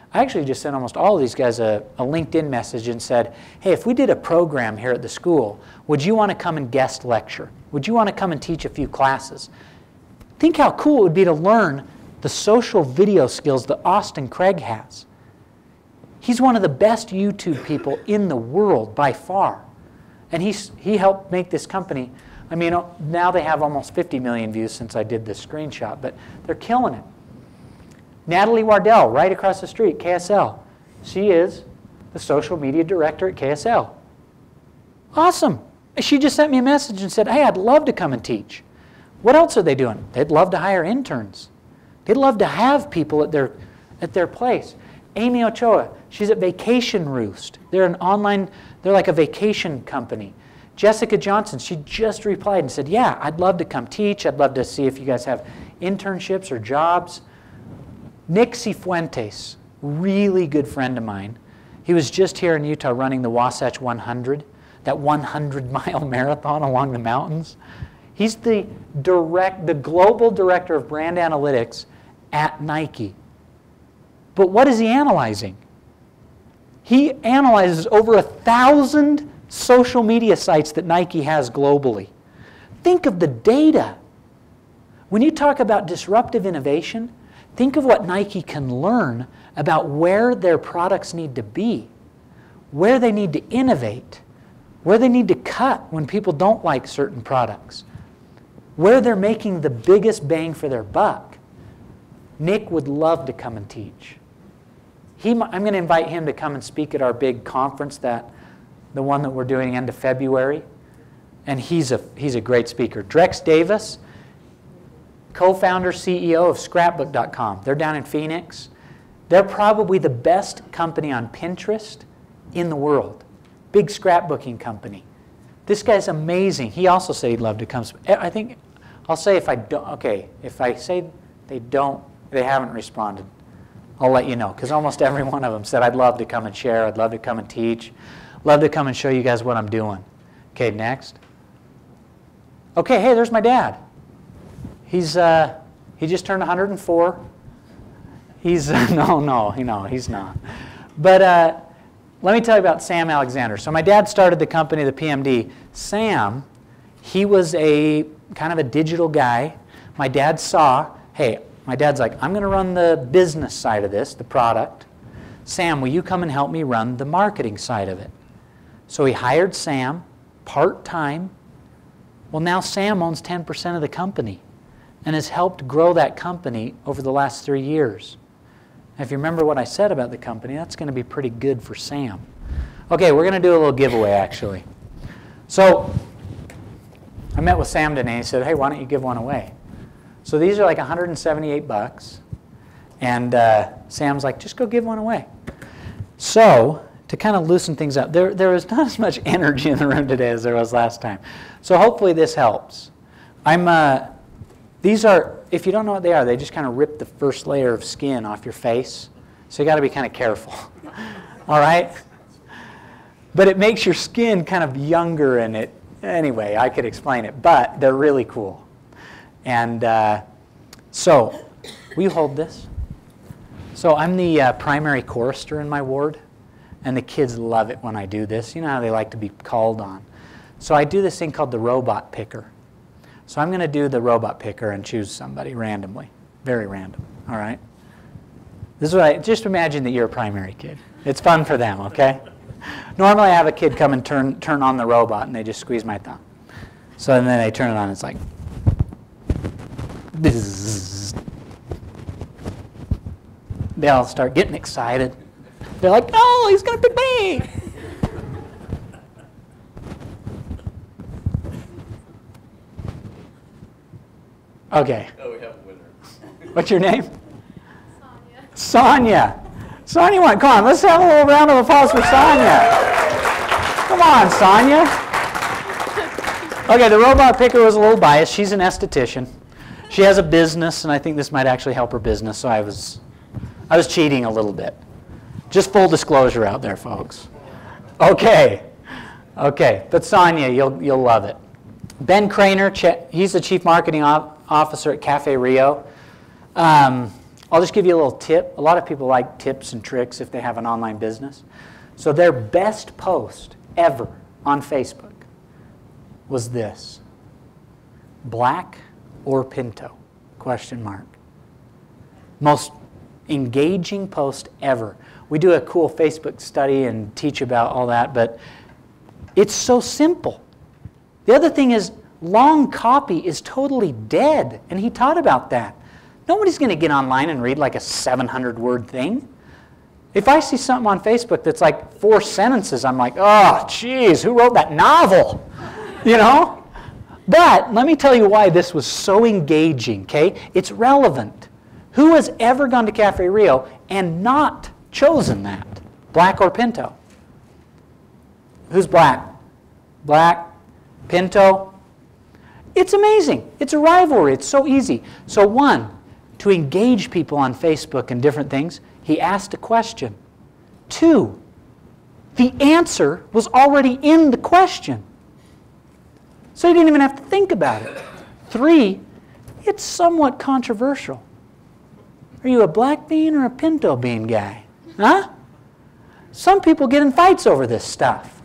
I actually just sent almost all of these guys a LinkedIn message and said, hey, if we did a program here at the school, would you want to come and guest lecture? Would you want to come and teach a few classes? Think how cool it would be to learn the social video skills that Austin Craig has. He's one of the best YouTube people in the world by far. And he helped make this company. I mean, now they have almost 50 million views since I did this screenshot, but they're killing it. Natalie Wardell, right across the street, KSL. She is the social media director at KSL. Awesome. She just sent me a message and said, hey, I'd love to come and teach. What else are they doing? They'd love to hire interns. They'd love to have people at their place. Amy Ochoa, she's at Vacation Roost. They're like a vacation company. Jessica Johnson, she just replied and said, yeah, I'd love to come teach. I'd love to see if you guys have internships or jobs. Nick Cifuentes, really good friend of mine. He was just here in Utah running the Wasatch 100, that 100-mile marathon along the mountains. He's the global director of brand analytics at Nike. But what is he analyzing? He analyzes over 1,000 social media sites that Nike has globally. Think of the data. When you talk about disruptive innovation, think of what Nike can learn about where their products need to be, where they need to innovate, where they need to cut when people don't like certain products, where they're making the biggest bang for their buck. Nick would love to come and teach. I'm going to invite him to come and speak at our big conference, the one that we're doing end of February, and he's a great speaker. Drex Davis, co-founder, CEO of scrapbook.com. They're down in Phoenix. They're probably the best company on Pinterest in the world. Big scrapbooking company. This guy's amazing. He also said he'd love to come. I think I'll say if I say they haven't responded, I'll let you know, because almost every one of them said, I'd love to come and share, I'd love to come and teach, love to come and show you guys what I'm doing. Okay, next. Okay, hey, there's my dad. He just turned 104. He's, no, he's not. But let me tell you about Sam Alexander. So my dad started the company, the PMD. Sam, he was kind of a digital guy. My dad saw, hey, my dad's like, I'm going to run the business side of this, the product. Sam, will you come and help me run the marketing side of it? So he hired Sam part-time. Well, now Sam owns 10% of the company and has helped grow that company over the last 3 years. And if you remember what I said about the company, that's going to be pretty good for Sam. Okay, we're going to do a little giveaway, actually. So I met with Sam today, and he said, hey, why don't you give one away? So these are like $178, and Sam's like, just go give one away. So to kind of loosen things up, there was not as much energy in the room today as there was last time. So hopefully this helps. These are, if you don't know what they are, they just kind of rip the first layer of skin off your face. So you got to be kind of careful. All right? But it makes your skin kind of younger, and anyway, I could explain it, but they're really cool. And so, will you hold this? So I'm the primary chorister in my ward, and the kids love it when I do this. You know how they like to be called on. So I do this thing called the robot picker. So I'm going to do the robot picker and choose somebody randomly, very random, all right? This is what just imagine that you're a primary kid. It's fun for them, okay? Normally I have a kid come and turn on the robot, and they just squeeze my thumb. So then they turn it on, and it's like, bzzz. They all start getting excited. They're like, no, he's going to pick me. Okay. Oh, we have a winner. What's your name? Sonia. Sonia, come on, let's have a little round of applause for Sonia. Come on, Sonia. Okay, the robot picker was a little biased. She's an esthetician. She has a business, and I think this might actually help her business, so I was cheating a little bit. Just full disclosure out there, folks. Okay. Okay, but Sonia, you'll love it. Ben Craner, he's the Chief Marketing Officer at Cafe Rio. I'll just give you a little tip. A lot of people like tips and tricks if they have an online business. So their best post ever on Facebook was this: black or Pinto? Question mark. Most engaging post ever. We do a cool Facebook study and teach about all that, but it's so simple. The other thing is, long copy is totally dead, and he taught about that. Nobody's going to get online and read like a 700-word thing. If I see something on Facebook that's like 4 sentences, I'm like, oh, geez, who wrote that novel? You know? But let me tell you why this was so engaging, okay? It's relevant. Who has ever gone to Cafe Rio and not chosen that? Black or Pinto? Who's black? Black? Pinto? It's amazing. It's a rivalry. It's so easy. So one, to engage people on Facebook and different things, he asked a question. 2, the answer was already in the question. So you didn't even have to think about it. 3, it's somewhat controversial. Are you a black bean or a pinto bean guy? Huh? Some people get in fights over this stuff.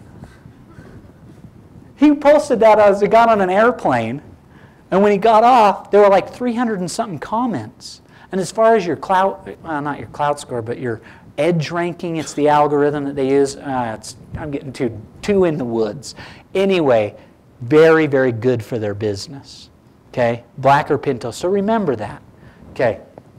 He posted that as he got on an airplane, and when he got off, there were like 300 and something comments. And as far as your clout, well, not your clout score, but your edge ranking, it's the algorithm that they use. I'm getting too in the woods. Anyway, very, very good for their business. Okay, black or Pinto. So remember that. Okay.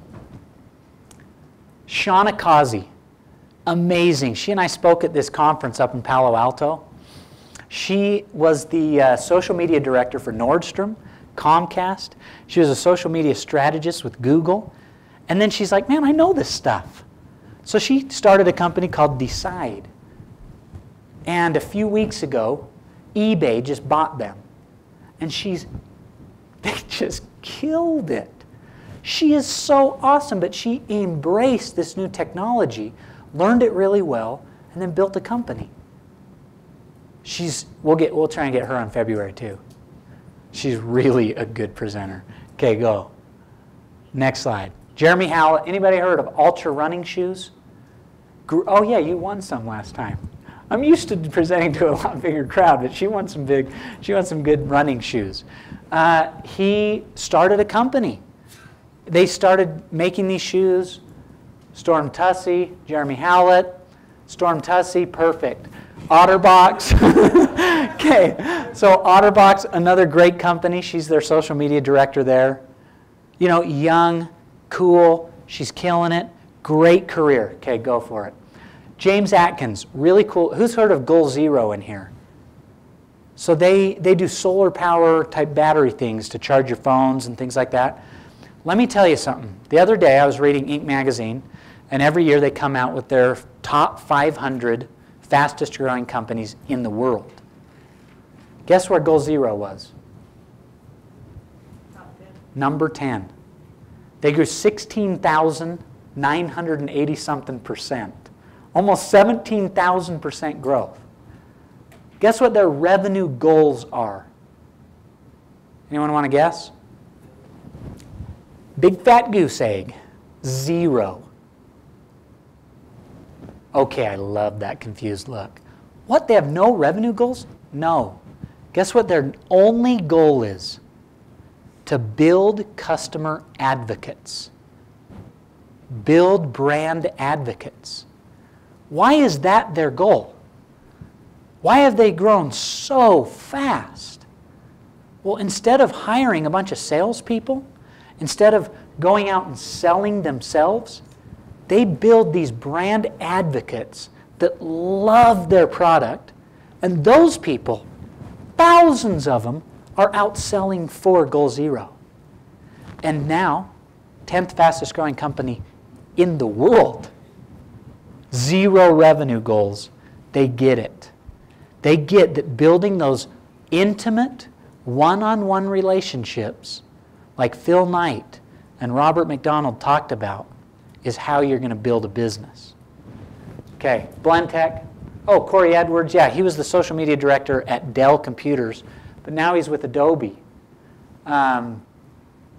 Shauna Kazi, amazing. She and I spoke at this conference up in Palo Alto. She was the social media director for Nordstrom, Comcast. She was a social media strategist with Google. And then she's like, man, I know this stuff. So she started a company called Decide. And a few weeks ago, eBay just bought them. And they just killed it. She is so awesome, but she embraced this new technology, learned it really well, and then built a company. We'll try and get her on February too. She's really a good presenter. Okay, go. Next slide. Jeremy Howlett. Anybody heard of Ultra running shoes? Oh yeah, you won some last time. I'm used to presenting to a lot bigger crowd, but she won some good running shoes. He started a company. They started making these shoes. Storm Tussey, Jeremy Howlett, Storm Tussey, perfect. Otterbox. Okay, so Otterbox, another great company. She's their social media director there. You know, young, cool, she's killing it. Great career. Okay, go for it. James Atkins, really cool. Who's heard of Goal Zero in here? So they do solar power type battery things to charge your phones and things like that. Let me tell you something. The other day I was reading Inc. magazine, and every year they come out with their top 500 fastest growing companies in the world. Guess where Goal Zero was? Number 10. They grew 16,980 something percent. Almost 17,000% growth. Guess what their revenue goals are? Anyone want to guess? Big fat goose egg. 0. Okay, I love that confused look. What, they have no revenue goals? No. Guess what their only goal is? To build customer advocates. Build brand advocates. Why is that their goal? Why have they grown so fast? Well, instead of hiring a bunch of salespeople, instead of going out and selling themselves, they build these brand advocates that love their product, and those people, thousands of them, are outselling for Goal Zero. And now, 10th fastest growing company in the world. 0 revenue goals. They get it. They get that building those intimate, one-on-one relationships, like Phil Knight and Robert McDonald talked about, is how you're going to build a business. Okay, Blendtec. Oh, Corey Edwards. Yeah, he was the social media director at Dell Computers, but now he's with Adobe.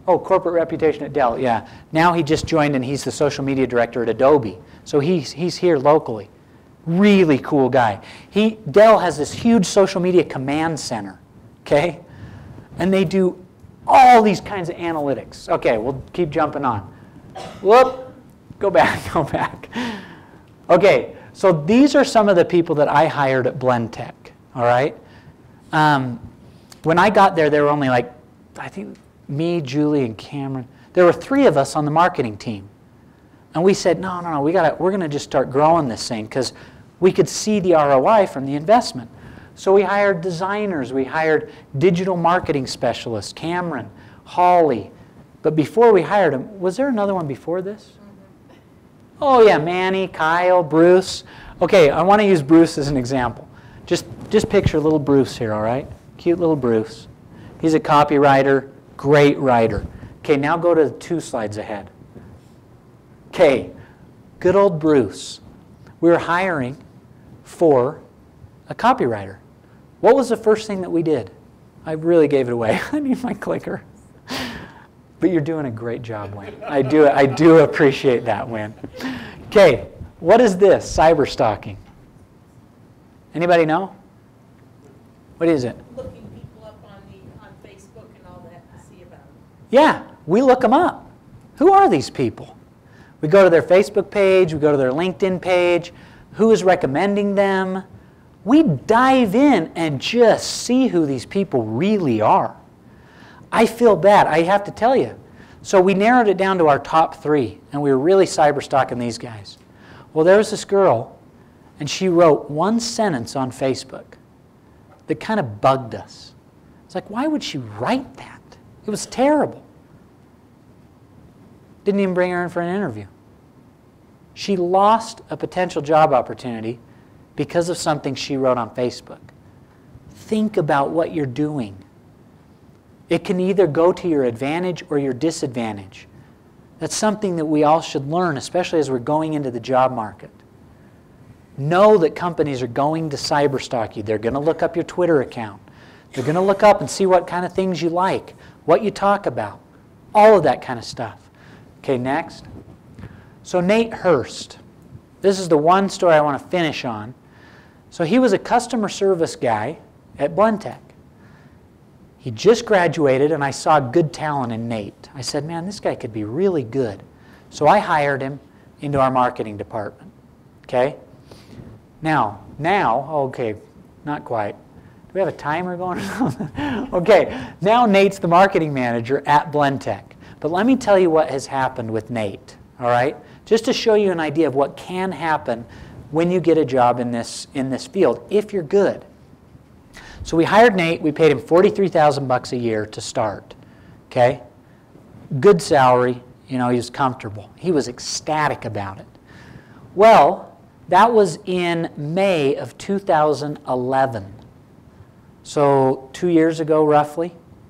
Oh, corporate reputation at Dell, yeah. Now he just joined and he's the social media director at Adobe. So he's here locally. Really cool guy. Dell has this huge social media command center, okay? And they do all these kinds of analytics. Okay, we'll keep jumping on. Whoop, go back, go back. Okay, so these are some of the people that I hired at Blendtec, all right? When I got there were only like, I think, me, Julie, and Cameron. There were 3 of us on the marketing team. And we said, no, we're going to just start growing this thing because we could see the ROI from the investment. So we hired designers. We hired digital marketing specialists, Cameron, Holly. But before we hired them, was there another one before this? Oh, yeah, Manny, Kyle, Bruce. Okay, I want to use Bruce as an example. Just picture little Bruce here, all right? Cute little Bruce. He's a copywriter. Great writer. Okay, now go to 2 slides ahead. Okay, good old Bruce. We were hiring for a copywriter. What was the first thing that we did? I really gave it away. I need my clicker. But you're doing a great job, Wayne. I do appreciate that, Wayne. Okay, what is this? Cyber stalking. Anybody know? What is it? Looking people up on Facebook and all that to see about them. Yeah, we look them up. Who are these people? We go to their Facebook page, we go to their LinkedIn page, who is recommending them. We dive in and just see who these people really are. I feel bad, I have to tell you. So we narrowed it down to our top 3, and we were really cyber stalking these guys. Well, there was this girl, and she wrote one sentence on Facebook that kind of bugged us. It's like, why would she write that? It was terrible. Didn't even bring her in for an interview. She lost a potential job opportunity because of something she wrote on Facebook. Think about what you're doing. It can either go to your advantage or your disadvantage. That's something that we all should learn, especially as we're going into the job market. Know that companies are going to cyber stalk you. They're going to look up your Twitter account. They're going to look up and see what kind of things you like, what you talk about, all of that kind of stuff. Okay, next. So Nate Hurst. This is the one story I want to finish on. So he was a customer service guy at Blendtec. He just graduated, and I saw good talent in Nate. I said, man, this guy could be really good. So I hired him into our marketing department. Okay? Now, okay, not quite. Do we have a timer going on? Okay, now Nate's the marketing manager at Blendtec. But let me tell you what has happened with Nate, all right? Just to show you an idea of what can happen when you get a job in this field, if you're good. So we hired Nate. We paid him $43,000 a year to start, okay? Good salary. You know, he was comfortable. He was ecstatic about it. Well, that was in May of 2011. So 2 years ago, roughly.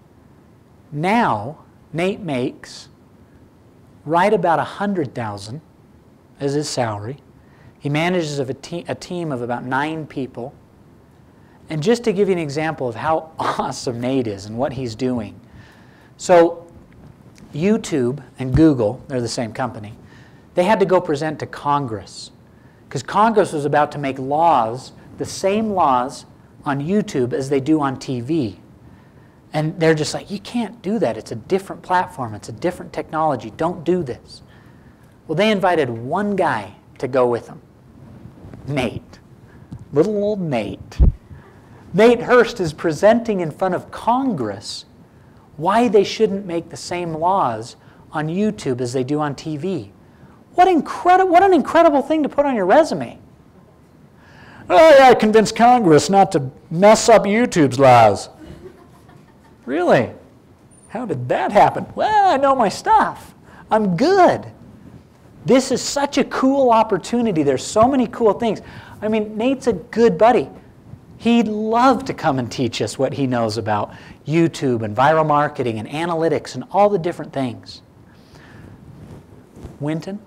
Now, Nate makes right about $100,000 as his salary. He manages a team of about 9 people. And just to give you an example of how awesome Nate is and what he's doing. So YouTube and Google, they're the same company, they had to go present to Congress because Congress was about to make laws, the same laws on YouTube as they do on TV. And they're just like, you can't do that. It's a different platform. It's a different technology. Don't do this. Well, they invited one guy to go with them, Nate. Little old Nate. Nate Hurst is presenting in front of Congress why they shouldn't make the same laws on YouTube as they do on TV. What an incredible thing to put on your resume. Oh, yeah, I convinced Congress not to mess up YouTube's laws. Really? How did that happen? Well, I know my stuff. I'm good. This is such a cool opportunity. There's so many cool things. I mean, Nate's a good buddy. He'd love to come and teach us what he knows about YouTube and viral marketing and analytics and all the different things. Winton?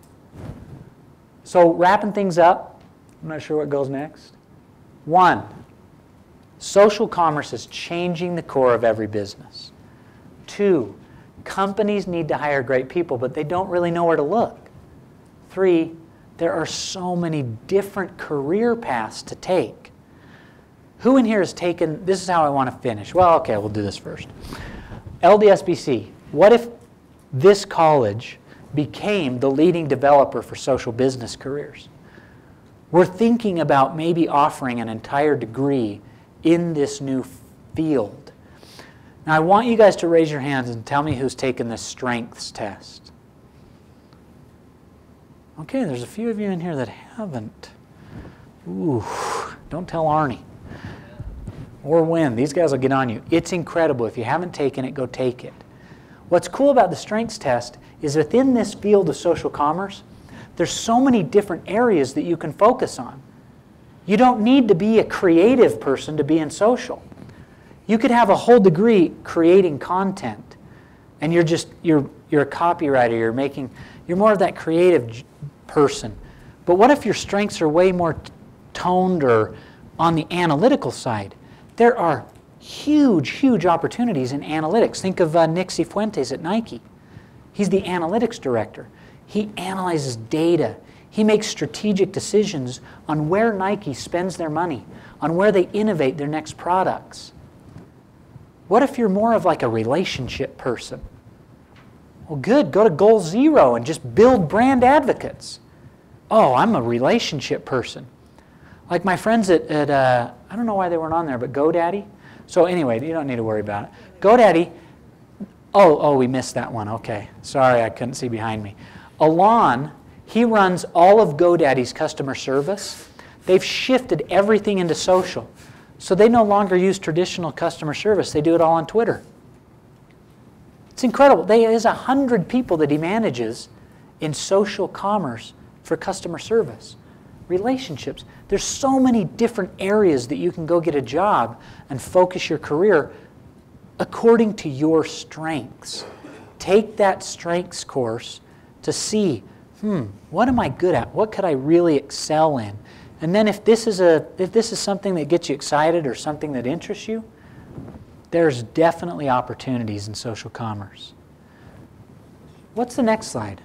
So wrapping things up, I'm not sure what goes next. 1, social commerce is changing the core of every business. 2, companies need to hire great people, but they don't really know where to look. 3, there are so many different career paths to take. Who in here has taken, this is how I want to finish. Well, okay, we'll do this first. LDSBC, what if this college became the leading developer for social business careers? We're thinking about maybe offering an entire degree in this new field. Now, I want you guys to raise your hands and tell me who's taken the strengths test. Okay, there's a few of you in here that haven't. Ooh, don't tell Arnie. Or Win. These guys will get on you. It's incredible. If you haven't taken it, go take it. What's cool about the strengths test is within this field of social commerce, there's so many different areas that you can focus on. You don't need to be a creative person to be in social. You could have a whole degree creating content, and you're a copywriter. You're more of that creative person. But what if your strengths are way more toned or on the analytical side? There are huge, huge opportunities in analytics. Think of Nick Cifuentes at Nike. He's the analytics director. He analyzes data. He makes strategic decisions on where Nike spends their money, on where they innovate their next products. What if you're more of like a relationship person? Well, good. Go to Goal Zero and just build brand advocates. Oh, I'm a relationship person. Like my friends at I don't know why they weren't on there, but GoDaddy. So anyway, you don't need to worry about it. GoDaddy, oh, we missed that one. Okay, sorry, I couldn't see behind me. Alon, he runs all of GoDaddy's customer service. They've shifted everything into social. So they no longer use traditional customer service. They do it all on Twitter. It's incredible. There's 100 people that he manages in social commerce for customer service. Relationships. There's so many different areas that you can go get a job and focus your career according to your strengths. Take that strengths course to see, what am I good at? What could I really excel in? And then if this is something that gets you excited or something that interests you, there's definitely opportunities in social commerce. What's the next slide?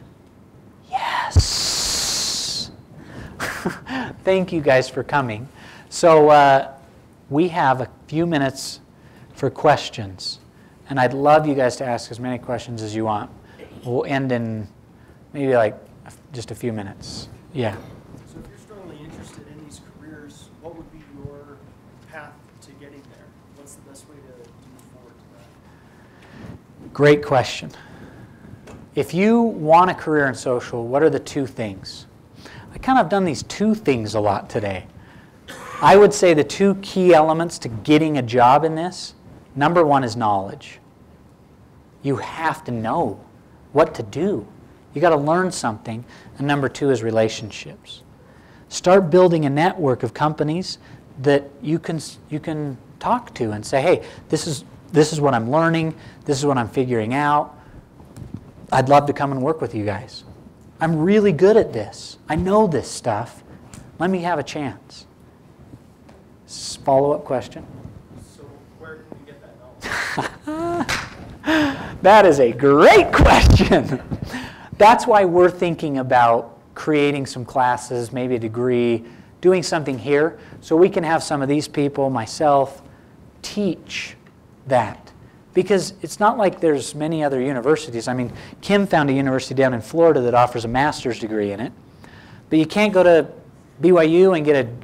Yes! Thank you guys for coming. So we have a few minutes for questions. And I'd love you guys to ask as many questions as you want. We'll end in maybe like just a few minutes. Yeah. So if you're strongly interested in these careers, what would be your path to getting there? What's the best way to move forward to that? Great question. If you want a career in social, what are the 2 things? I kind of done these 2 things a lot today. I would say the 2 key elements to getting a job in this, number 1 is knowledge. You have to know what to do. You got to learn something. And number 2 is relationships. Start building a network of companies that you can talk to and say, hey, this is what I'm learning. This is what I'm figuring out. I'd love to come and work with you guys. I'm really good at this. I know this stuff. Let me have a chance. Follow-up question. So where can we get that knowledge? That is a great question. That's why we're thinking about creating some classes, maybe a degree, doing something here, so we can have some of these people, myself, teach that. Because it's not like there's many other universities. I mean, Kim found a university down in Florida that offers a master's degree in it. But you can't go to BYU and get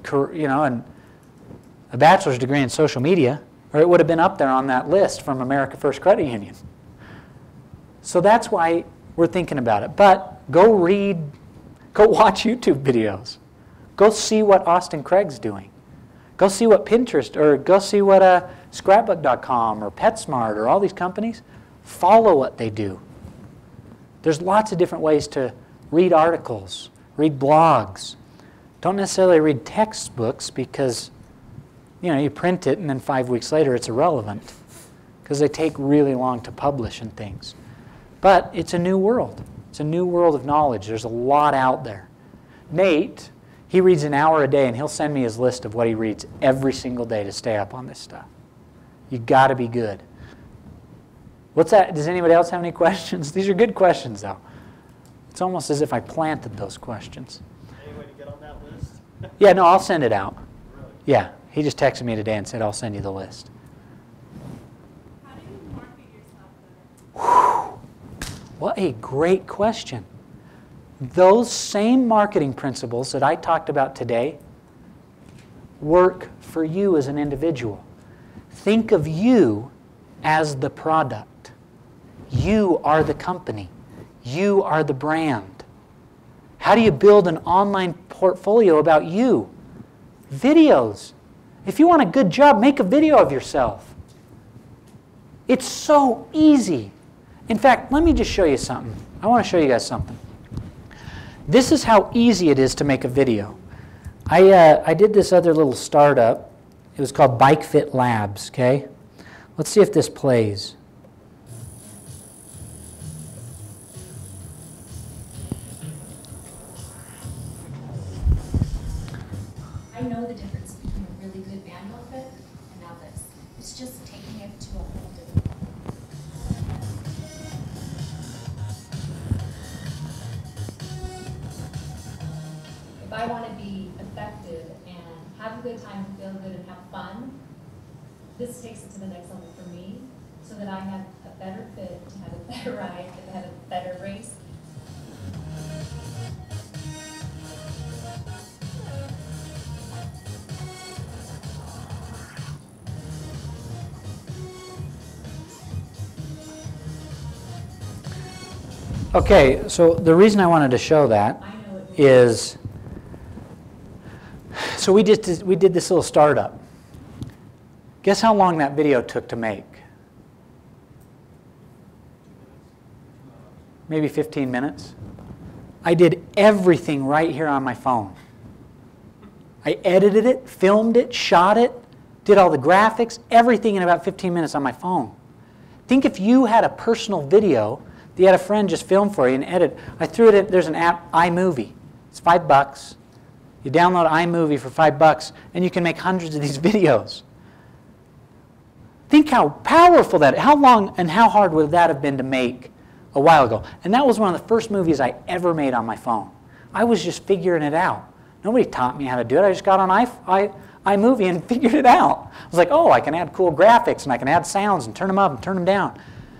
a bachelor's degree in social media, or it would have been up there on that list from America First Credit Union. So that's why we're thinking about it. But go watch YouTube videos. Go see what Austin Craig's doing. Go see what Pinterest, or go see what Scrapbook.com or PetSmart or all these companies. Follow what they do. There's lots of different ways to read articles, read blogs. Don't necessarily read textbooks because you print it and then 5 weeks later it's irrelevant because they take really long to publish and things. But it's a new world. It's a new world of knowledge. There's a lot out there. Nate, he reads an hour a day and he'll send me his list of what he reads every single day to stay up on this stuff. You got to be good. What's that? Does anybody else have any questions? These are good questions, though. It's almost as if I planted those questions. Any way to get on that list? Yeah, no, I'll send it out. Really? Yeah, he just texted me today and said, I'll send you the list. How do you market yourself better? What a great question. Those same marketing principles that I talked about today work for you as an individual. Think of you as the product. You are the company. You are the brand. How do you build an online portfolio about you? Videos. If you want a good job, make a video of yourself. It's so easy. In fact, let me just show you something. I want to show you guys something. This is how easy it is to make a video. I did this other little startup. It was called Bike Fit Labs, okay? Let's see if this plays. I know the difference between a really good band outfit and now this. It's just taking it to a whole different level. If I want to be effective and have a good time, feel good, and have fun, this takes it to the next level for me so that I have a better fit, to have a better ride, to have a better race. Okay, so the reason I wanted to show that is, so we did this little startup. Guess how long that video took to make? Maybe 15 minutes. I did everything right here on my phone. I edited it, filmed it, shot it, did all the graphics, everything in about 15 minutes on my phone. Think if you had a personal video that you had a friend just film for you and edit. I threw it in, there's an app, iMovie. It's $5. You download iMovie for $5 and you can make hundreds of these videos. Think how powerful that, how long and how hard would that have been to make a while ago? And that was one of the first movies I ever made on my phone. I was just figuring it out. Nobody taught me how to do it. I just got on iMovie and figured it out. I was like, oh, I can add cool graphics and I can add sounds and turn them up and turn them down.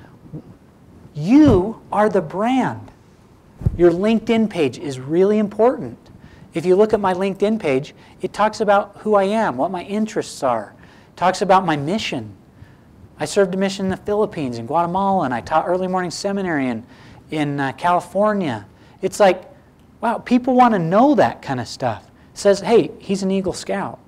You are the brand. Your LinkedIn page is really important. If you look at my LinkedIn page, it talks about who I am, what my interests are. It talks about my mission. I served a mission in the Philippines, in Guatemala, and I taught early morning seminary in California. It's like, wow, people want to know that kind of stuff. It says, hey, he's an Eagle Scout.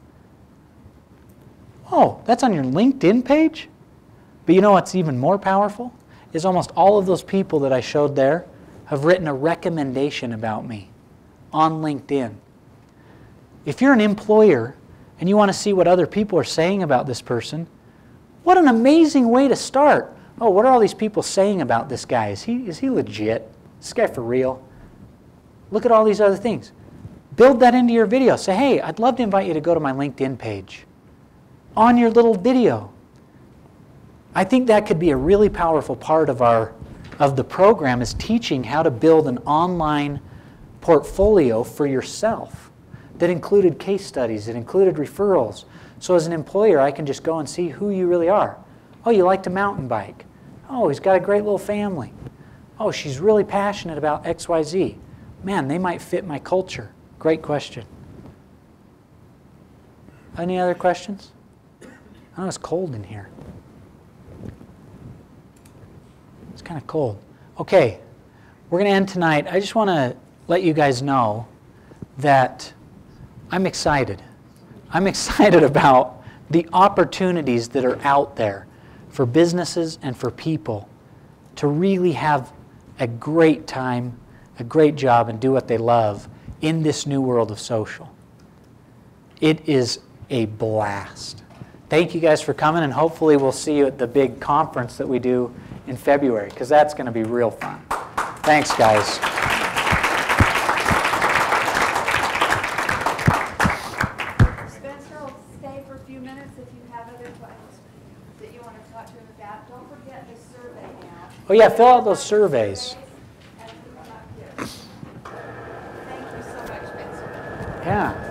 Oh, that's on your LinkedIn page? But you know what's even more powerful? Is almost all of those people that I showed there have written a recommendation about me on LinkedIn. If you're an employer and you want to see what other people are saying about this person, what an amazing way to start. Oh, what are all these people saying about this guy? Is he legit? Is this guy for real? Look at all these other things. Build that into your video. Say, hey, I'd love to invite you to go to my LinkedIn page. On your little video. I think that could be a really powerful part of the program, is teaching how to build an online portfolio for yourself that included case studies, that included referrals. So as an employer, I can just go and see who you really are. Oh, you like to mountain bike. Oh, he's got a great little family. Oh, she's really passionate about XYZ. Man, they might fit my culture. Great question. Any other questions? I know it's cold in here. It's kind of cold. Okay, we're going to end tonight. I just want to let you guys know that I'm excited. I'm excited about the opportunities that are out there for businesses and for people to really have a great time, a great job, and do what they love in this new world of social. It is a blast. Thank you guys for coming, and hopefully we'll see you at the big conference that we do in February, because that's going to be real fun. Thanks, guys. Spencer will stay for a few minutes if you have other questions. that you want to talk to him about, don't forget the survey now. Oh yeah, fill out those surveys. And we come up here. Thank you so much, Betsy. Yeah.